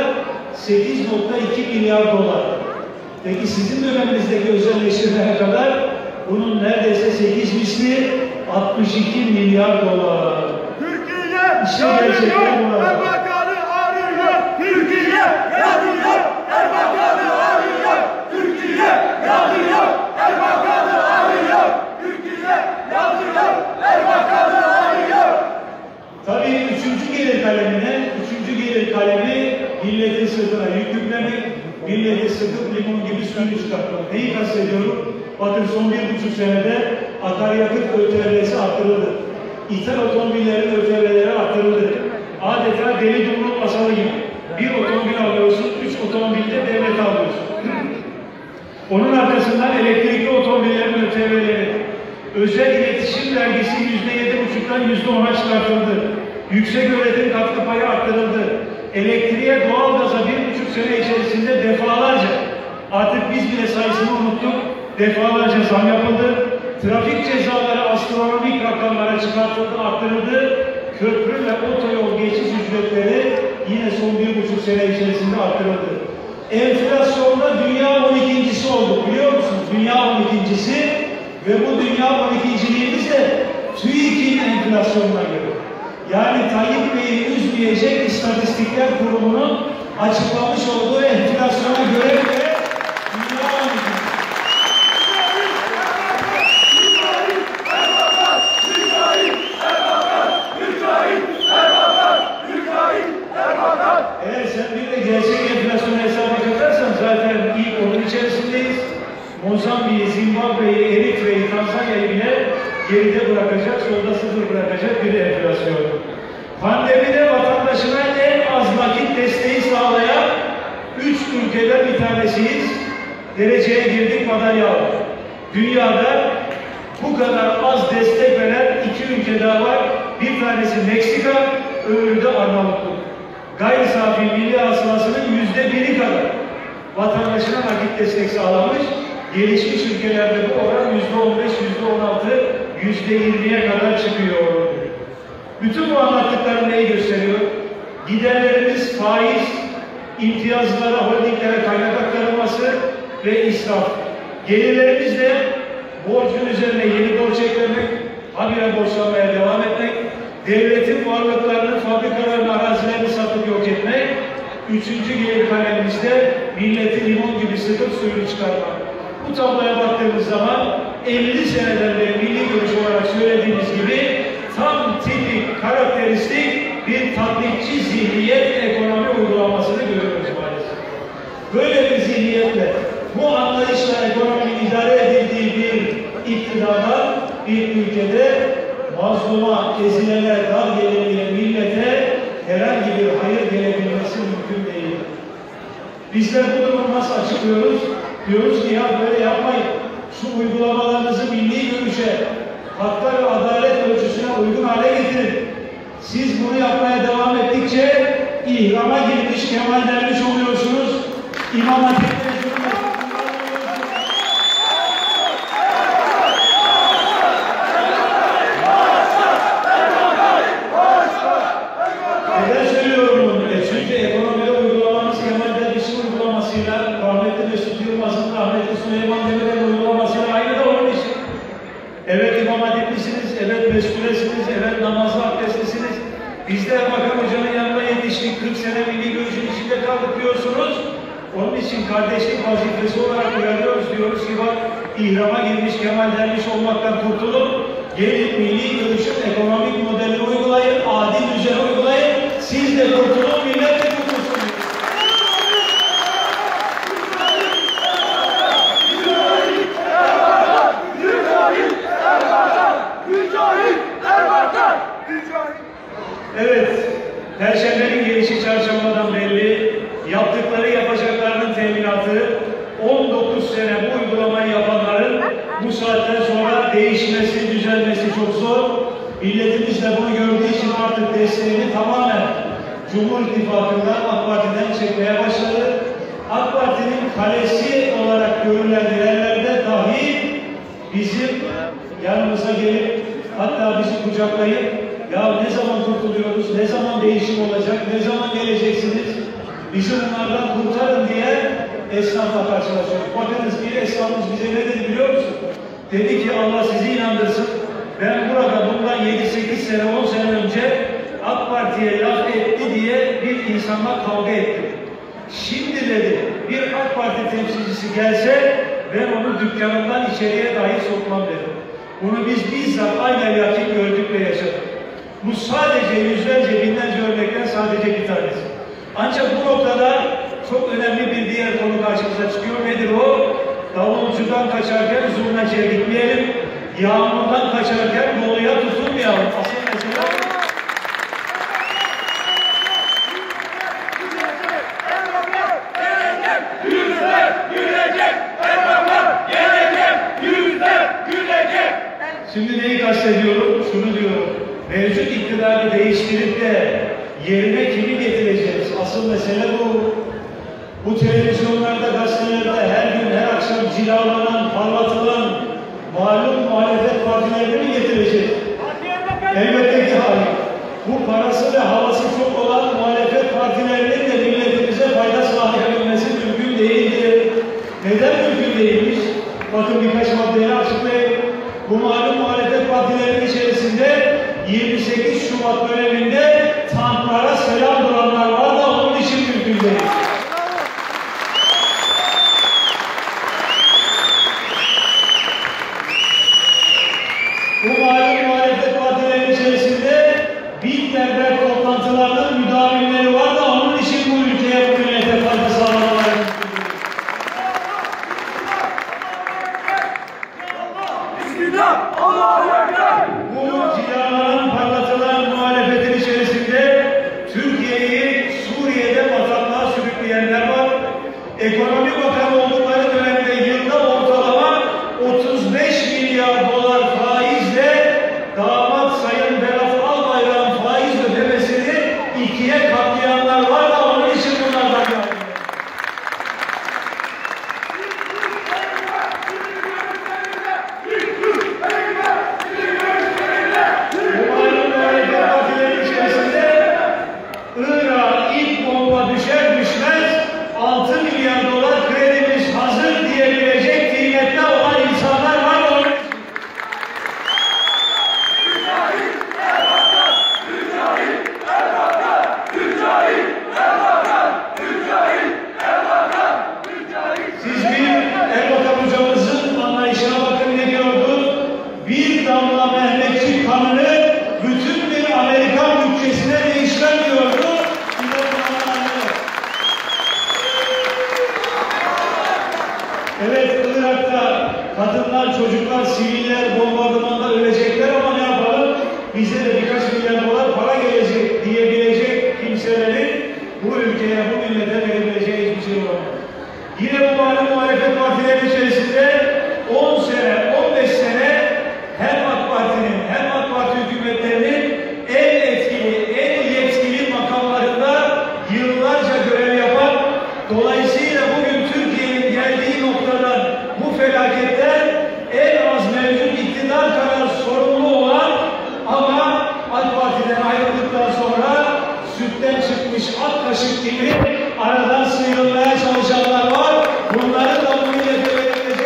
8.2 milyar dolar. Peki sizin döneminizdeki özelleştirmeye kadar bunun neredeyse 8 misli 62 milyar dolar. Türkiye İşte yanıyor, gerçekten bu. Erbakan'ı arıyor. Türkiye yanıyor, Erbakan'ı arıyor. Türkiye yanıyor, Erbakan'ı arıyor. Türkiye yanıyor, Erbakan'ı arıyor. Tabii üçüncü gelir kalemi milletin sırtına yük yüklemek, milleti sıkıp limon gibi suyunu çıkartmak. Neyi kastediyorum? Bakın son 1,5 senede akaryakıt ÖTV'si arttırıldı. İthal otomobillerin ÖTV'leri arttırıldı. Adeta deli dumrul masalı gibi. Bir otomobil alıyorsun, 3 otomobilde devlet alıyorsun. Onun arkasından elektrikli otomobillerin ÖTV'leri, özel iletişim vergisi %7,5'dan %10'a çıkartıldı. Yüksek öğretim katkı payı arttırıldı. Elektriğe, doğalgaza 1,5 sene içerisinde defalarca, artık biz bile sayısını unuttuk, defalarca zam yapıldı. Trafik cezaları astronomik rakamlara çıkartıldı, arttırıldı. Köprü ve otoyol geçiş ücretleri yine son 1,5 sene içerisinde arttırıldı. Enflasyonda dünya 12.'si olduk, biliyor musunuz? Dünya 12.'si ve bu dünya 12.'liğimiz de TÜİK'in enflasyonuna göre. Yani Tayyip Bey'i üzmeyecek İstatistikler Kurumu'nun açıklamış olduğu enflasyona göre de dünya 12.'si. Eğer sen bir de gerçek enflasyonu hesaba katarsan zaten ilk onun içerisindeyiz. Mozambik'i, Zimbabwe'yi, Eritre'yi, Tanzanya'yı bile geride bırakacak, solda sıfır bırakacak bir enflasyon. Pandemide vatandaşına en az nakit desteği sağlayan 3 ülkeden bir tanesiyiz. Dereceye girdik, madalya aldık. Dünyada bu kadar az destek veren 2 ülke daha var. Bir tanesi Meksika, öbürü de Arnavutluk. Gayri safi milli hasılasının %1'i kadar vatandaşına nakit destek sağlamış. Gelişmiş ülkelerde bu oran %15, %16, %20'ye kadar çıkıyor. Bütün bu anlattıklarım neyi gösteriyor? Giderlerimiz faiz, imtiyazlara, holdinglere kaynak aktarılması ve israf. Gelirlerimiz de borcun üzerine yeni borç eklemek, habire borçlanmaya devam etmek, devletin varlıklarını, fabrikalarını, arazilerini satıp yok etmek, üçüncü gelir kalemimizde milleti limon gibi sıkıp suyunu çıkarmak. Bu tabloya baktığımız zaman 50 seneden beri milli görüş olarak söylediğimiz gibi tam tipik, karakteristik bir taklitçi zihniyet ekonomi uygulamasını görüyoruz maalesef. Böyle bir zihniyetle, bu anlayışla ekonominin idare edildiği bir iktidara, bir ülkede mazluma, ezilene, dar gelirliye, millete herhangi bir hayır gelebilmesi mümkün değil. Bizler bu durumu nasıl açıklıyoruz? Diyoruz ki ya böyle yapmayın. Şu uygulamalarınızı milli görüşe, hakka ve adalet ölçüsüne uygun hale getirin. Siz bunu yapmaya devam ettikçe ihrama girmiş, Kemal Derviş oluyorsunuz. İmam Hatip mezunu Süleyman Demirel uygulamasıyla aynı da onun için. Evet İmam Hatiplisiniz, evet mesulesiniz, evet namazlı abdestlisiniz. Biz de Erbakan Hoca'nın yanına yetiştik, 40 sene milli görüşün içinde kaldık diyorsunuz. Onun için kardeşlik vazifesi olarak uyarıyoruz, diyoruz ki bak ihrama girmiş Kemal Derviş olmaktan kurtulup gelin milli görüşün ekonomik modelini uygulayın, adil düzeni uygulayın, siz de kurtulun, millet de kurtulsun. Evet, Perşembenin gelişi çarşambadan belli, yaptıkları yapacaklarının teminatı, 19 sene bu uygulamayı yapanların bu saatten sonra değişmesi, düzelmesi çok zor. Milletimiz de bunu gördüğü için artık desteğini tamamen Cumhur İttifakı'ndan, AK Parti'den çekmeye başladı. AK Parti'nin kalesi olarak görülen yerlerde dahi bizim yanımıza gelip, hatta bizi kucaklayıp, ya ne zaman kurtuluyoruz, ne zaman değişim olacak, ne zaman geleceksiniz, bizi bunlardan kurtarın diye esnafla karşılaşıyoruz. Bakınız bir esnafımız bize ne dedi biliyor musun? Dedi ki Allah sizi inandırsın, ben burada bundan 7-8 sene, 10 sene önce AK Parti'ye laf etti diye bir insanla kavga ettim. Şimdi dedi bir AK Parti temsilcisi gelse ben onu dükkanından içeriye dahi sokmam dedi. Bunu biz bizzat aynen yakın gördük ve yaşadık. Bu sadece yüzlerce, binlerce örnekten sadece bir tanesi. Ancak bu noktada çok önemli bir diğer konu karşımıza çıkıyor. Nedir o? Davulcudan kaçarken zurnacıya gitmeyelim. Yağmurdan kaçarken doluya tutulmayalım. Asıl mesele şimdi neyi kastediyorum? Şunu diyorum. Mevcut iktidarı değiştirip de yerine kimi getireceğiz? Asıl mesele bu. Bu televizyonlarda, gazetelerde her gün, her akşam cilalanan, parlatılan malum muhalefet partilerini mi getireceğiz? Elbette ki hayır. Bu parası ve havası çok olan muhalefet partilerinin de milletimize fayda sağlayabilmesi mümkün değildir. Neden mümkün değilmiş? Bakın birkaç maddeyi açıklayayım. Bu malum muhalefet partilerinin içerisinde 28 Şubat döneminde tanklara selam duranlar var da onun için mümkün değil. Bu malum muhalefet partilerinin içerisinde Bilderberg toplantılarının müdavimleri var da onun için bu ülkeye bu millete fayda sağlamaları mümkün değil. Bu cilalanan, parlatılan muhalefetin içerisinde Türkiye'yi Suriye'de bataklığa sürükleyenler var. Ekonomi Bakanı oldukları dönemde yılda ortalama 35 milyar dolar faizle damat Sayın Berat Albayrak'ın faiz ödemesini ikiye katlayanlar var da onun için bunlardan yardım. Irak'a ilk bomba düşer düşmez 6 milyar dolar kredimiz hazır diyebilecek kıymetli olan insanlar var onun için. Siz bir Erbakan hocamızın anlayışına bakın ne diyordu? Bir damla Mehmetçik kanını bütün bir Amerikan bütçesine değişmem diyordu. Evet, Irak'ta kadınlar, çocuklar, siviller bombardımanda ölecekler ama ne yapalım? Bize de birkaç milyar dolar para gelecek diyebilecek kimselerin bu ülkeye, bu millete verebileceği hiçbir şey yok. Yine bu muhalefet partilerinin içerisinde 10 sene, 15 sene hem AK Parti'nin hem AK Parti hükümetlerinin en etkili, en yetkili makamlarında yıllarca görev yapan, dolayısıyla bugün Türkiye'nin geldiği noktadan bu felaketler en az mevcut iktidar kadar sorumlu olan ama AK Parti'den ayrıldıktan sonra sütten çıkmış ak kaşık gibi aradan sıyrılmaya çalışanlar var. Bunları da bu millete verebilecek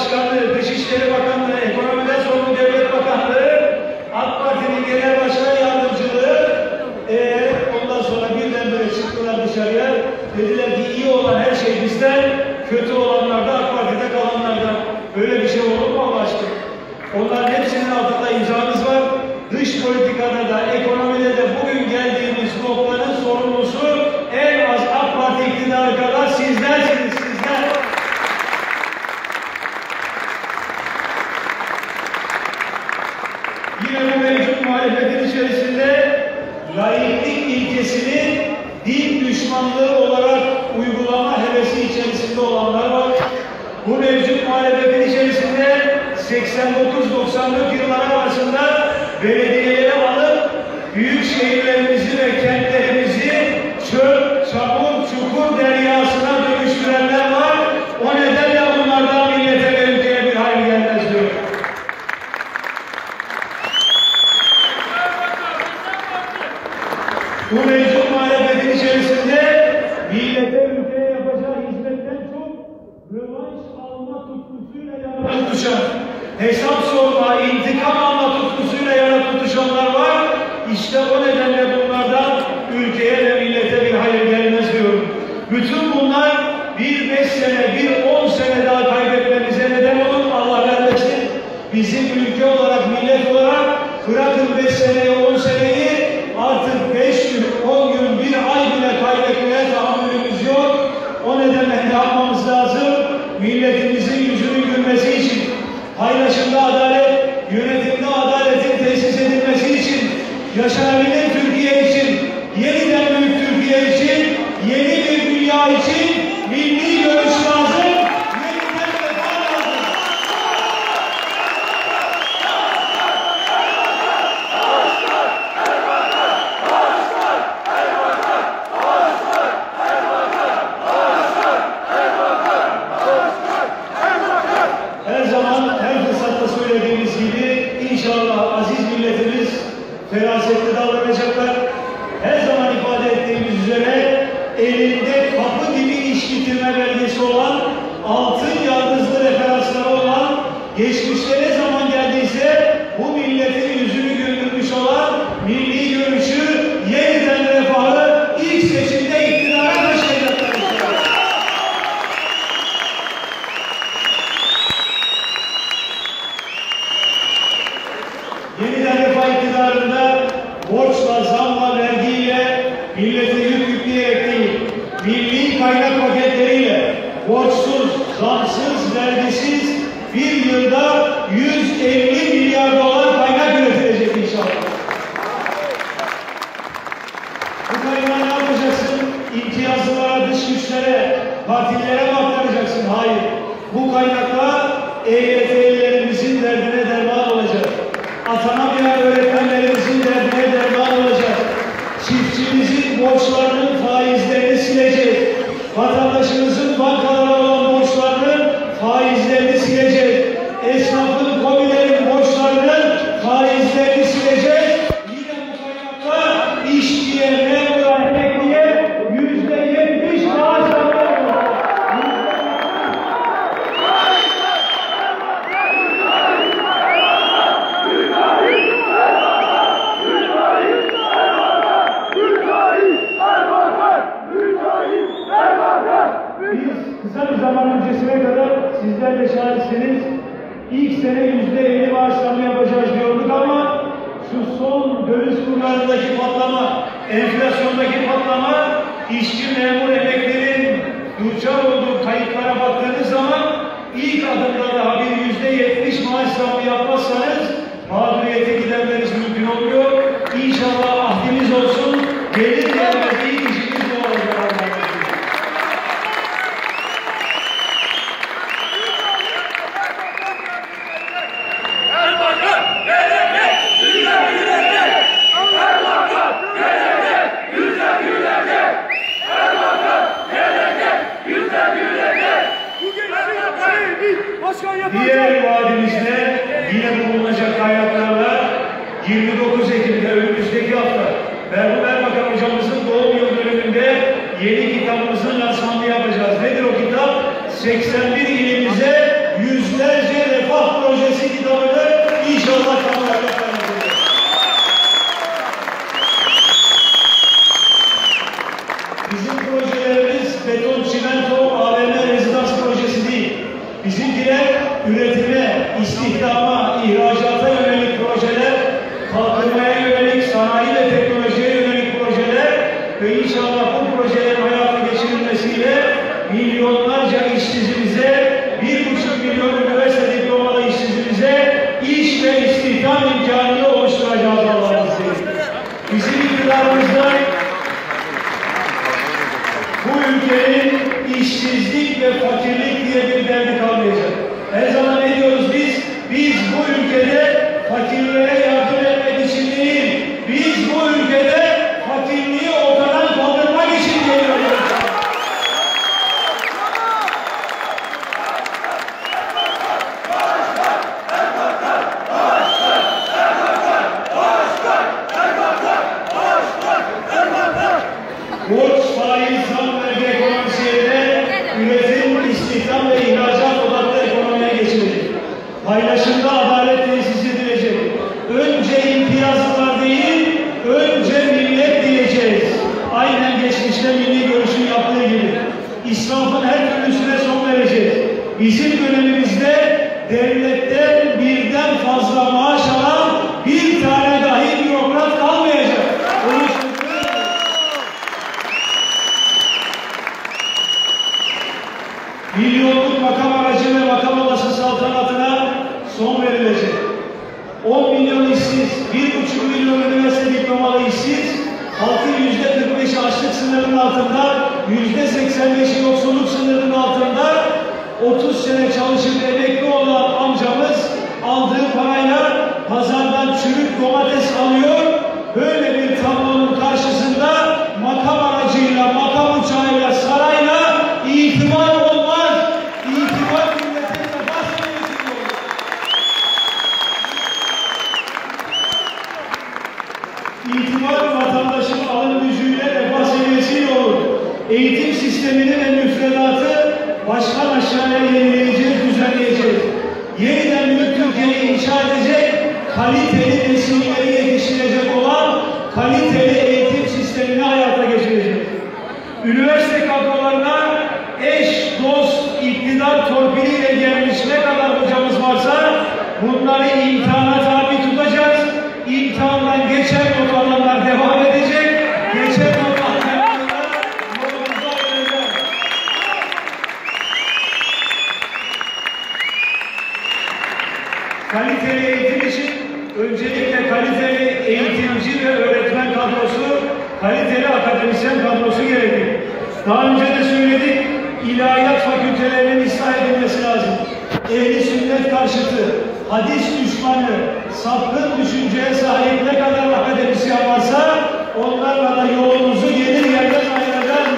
Başkanlığı, Dışişleri Bakanlığı, Ekonomiden Sorumlu Devlet Bakanlığı, AK Parti'nin Genel Başkan Yardımcılığı, ondan sonra birden böyle çıktılar dışarıya. Dediler ki iyi olan her şey bizden, kötü olanlar da AK Parti'de kalanlardan. Böyle bir şey olur mu Allah aşkına? Onların hepsinin altında imzamız var. Dış politikada da, ekonomide de bugün geldiğimiz noktanın sorumlusu en az AK Parti iktidarı kadar sizlersiniz, sizler. Yine bu mevcut muhalefetin içerisinde laiklik ilkesini din düşmanlığı olarak uygulama hevesi içerisinde olanlar var. Bu mevcut muhalefetin içerisinde 89-90'lık yıllar arasında belediyelere alıp büyük şehirlerimizi ve kentlerimizi çöl, çamur, çukur deryasına dönüştürenler var. O nedenle bunlardan millete ve ülkeye bir hayır gelmez diyor. Bu mevcut muhalefetin içerisinde millete, ülkeye yapacağı hizmetten çok rövanş alma tutkusuyla yana tutuşan, hesap sorma, intikam alma tutkusuyla yana tutuşanlar var. İşte o nedenle bunlardan ülkeye ve millete bir hayır gelmez diyorum. Bütün bunlar bir 5 sene, bir 10 sene daha kaybetmemize neden olur. Allah vermesin. Bizim ülke olarak, millet olarak bırakın 5 seneyi, 10 seneyi artık 5 gün, 10 gün, bir ay bile kaybetmeye tahammülümüz yok. O nedenle ne yapmamız lazım? Milletimizin yüzünün gülmesi için, paylaşımda adalet, yönetimde adaletin tesis edilmesi için, yaşanabilir Türkiye için, yeniden büyük Türkiye için, yeni bir dünya için milli görüş lazım, yeniden refah lazım. Her zaman, her fırsatta söylediğimiz gibi inşallah aziz milletimiz ferasetli davranacaklar. Her zaman ifade ettiğimiz üzere elinde kapı gibi iş bitirme belgesi olan, altın yaldızlı referansları olan, geçmişte ne zaman geldiyse bu milletin yüzünü güldürmüş olan milli görüşü, yeniden refahı ilk seçimde iktidara taşıyacaklar. Yeniden refah iktidarında borçla, zamla, vergiyle, millete yük yükleyerek değil, milli kaynak paketleriyle, borçsuz, zamsız, vergisiz bir yılda 150 milyar dolar kaynak üretilecek inşallah. Bu kaynağı ne yapacaksın? İmtiyazlılara, dış güçlere, partilere mi aktaracaksın? Hayır. Bu kaynakla EYT'lilerimizin derdine derman olacak. Atanamayan öğretmenlerimizin derdine derman olacak. Çiftçimizin borçlarının faizlerini silecek. Vatandaşımızın bankalara olan borçlarının faizlerini silecek. Esnafın, kobilerin borçlarının faizlerini silecek. Yine bu kaynakla işçiye, memura, emekliye %70 maaş alacak. Biz kısa bir zaman öncesine kadar sizler de şahitsiniz. İlk sene %50 maaş zammı yapacağız diyorduk ama şu son döviz kurlarındaki patlama, enflasyondaki patlama, işçi, memur, emeklilerin duçar olduğu kayıtlara baktığınız zaman ilk adımda daha bir %70 maaş zammı yapmazsanız mağduriyete gidenmeniz mümkün oluyor. İnşallah ahdimiz olsun. Gelir gelmez iyi işimiz bu olacak. Diğer vaadimizde yine bulunacak kaynaklarla 29 Ekim'de önümüzdeki hafta merhum Erbakan hocamızın doğum yıl dönümünde yeni kitabımızın lansmanını yapacağız. Nedir o kitap? 81 ilimize yüzler projesi kitabını inşallah kamuoyuna paylaşacağız. Bizim projelerimiz beton, çimento, AVM, rezidans projesi değil. Bizimkiler üretime, istihdama, ihracata yönelik projeler, kalkınmaya yönelik, sanayi ve teknolojiye yönelik projeler ve inşallah bu projelerin hayata geçirilmesiyle milyonlarca işsizimize, 1,5 milyon üniversite diplomalı işsizimize iş ve istihdam imkanını oluşturacağız Allah'ın izniyle. Bizim iktidarımızda bu ülkenin işsizlik ve fakirlik diye bir derdi kalmayacak. Her zaman ne diyoruz biz? Biz bu ülkede fakirlere yardım etmek için değil, biz bu ülkede fakirliği ortadan kaldırmak için geliyoruz. Borç, faiz, zam vergi ekonomisiyle üretim, istihdam ve ihracat odaklı ekonomiye geçilecek. Paylaşımda adalet tesis edilecek. Önce imtiyazlılar değil, önce millet diyeceğiz. Aynen geçmişte Milli Görüş'ün yaptığı gibi. İsrafın her türlüsüne son vereceğiz. Bizim dönemimizde devletten birden fazla maaş alan bir tane dahi bürokrat kalmayacak. Milyonluk makam aracı ve makam odası saltanatına son verilecek. 10 milyon işsiz, 1,5 milyon üniversite diplomalı işsiz, halkın %45'i açlık sınırının altında, %85'i yoksulluk sınırının altında, 30 sene çalışıp emekli olan amcamız aldığı parayla pazardan çürük domates alıyor. Böyle bir tablonun karşısında makam aracıyla, makam uçağıyla, sarayla itibar olmaz. İtibar milletin refah seviyesi olur. İtibar vatandaşın alım gücüyle refah seviyesiyle olur. Eğitim sisteminin ve müfredatı başkan aşağıya yenileyeceğiz, düzenleyeceğiz. Yeniden büyük Türkiye'yi inşa edecek, kaliteli nesilleri yetiştirecek olan kaliteli eğitim sistemini hayata geçirecek. Üniversite kadrolarına eş, dost, iktidar torpiliyle gelmiş ne kadar hocamız varsa bunları imtihana tabi tutacağız. İmtihandan geçen not alanlar devam edecek. Geçen not alanlar yolumuza verecek. Kaliteli eğitim için öncelikle kaliteli eğitimci ve öğretmen kadrosu, kaliteli akademisyen kadrosu gerekir. Daha önce de söyledik, ilahiyat fakültelerinin ıslah edilmesi lazım. Ehli sünnet karşıtı, hadis düşmanı, sapkın düşünceye sahip ne kadar akademisyen varsa onlarla da yolumuzu gelir yerden ayıracağız.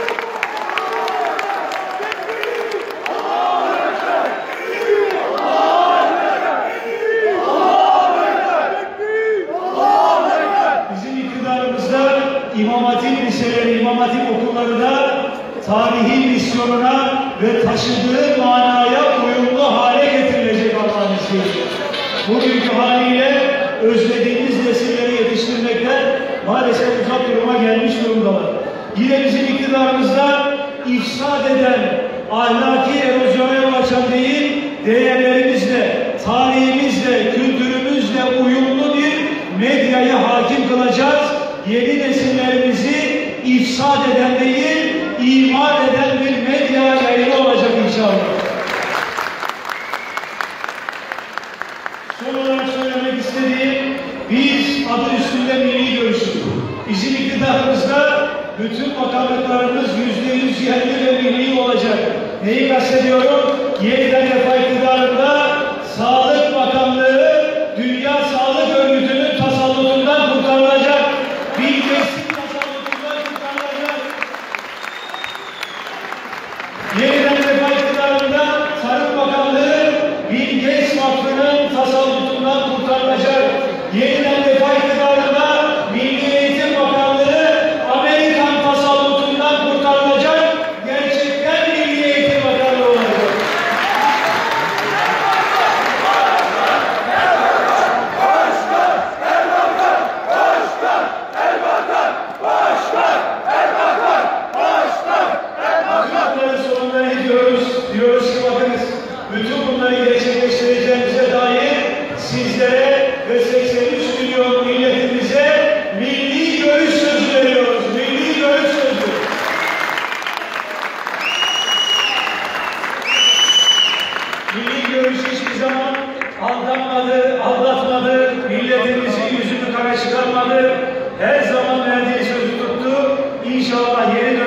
Bizim iktidarımızda İmam Hatip liseleri, İmam Hatip okulları da tarihi misyonuna ve taşıdığı manaya uyumlu hale getirilecek Allah'ın izniyle. Bugünkü haliyle özlediğimiz nesilleri yetiştirmekten maalesef uzak duruma gelmiş durumdalar. Yine bizim iktidarımızda ifsad eden, ahlaki erozyona yol açan değil, değerlerimizle, tarihimizle, kültürümüzle uyumlu bir medyaya hakim kılacağız. Yeni nesillerimizi ifsad eden değil, iman eden bir medya yayını olacak inşallah. Son olarak söylemek istediğim, biz adı üstünde Milli Görüş'üz. Bizim iktidarımızda bütün bakanlıklarımız %100 yerli ve milli olacak. Neyi kastediyorum? Yeniden Refah iktidarında Sağlık Bakanlığı Dünya Sağlık Örgütü'nün tasallutundan kurtarılacak. Bill Gates'in tasallutundan kurtarılacak. Yeniden Refah iktidarında Tarım Bakanlığı Bill Gates Vakfı'nın tasallutundan kurtarılacak. Yeniden Refah iktidarında Milli Eğitim Bakanlığı Amerikan tasallutundan kurtarılacak. Gerçekten Milli Eğitim Bakanlığı olacak. görüş hiçbir zaman aldanmadı, aldatmadı, milletimizin yüzünü kara çıkarmadı. Her zaman verdiği sözü tuttu. İnşallah yeni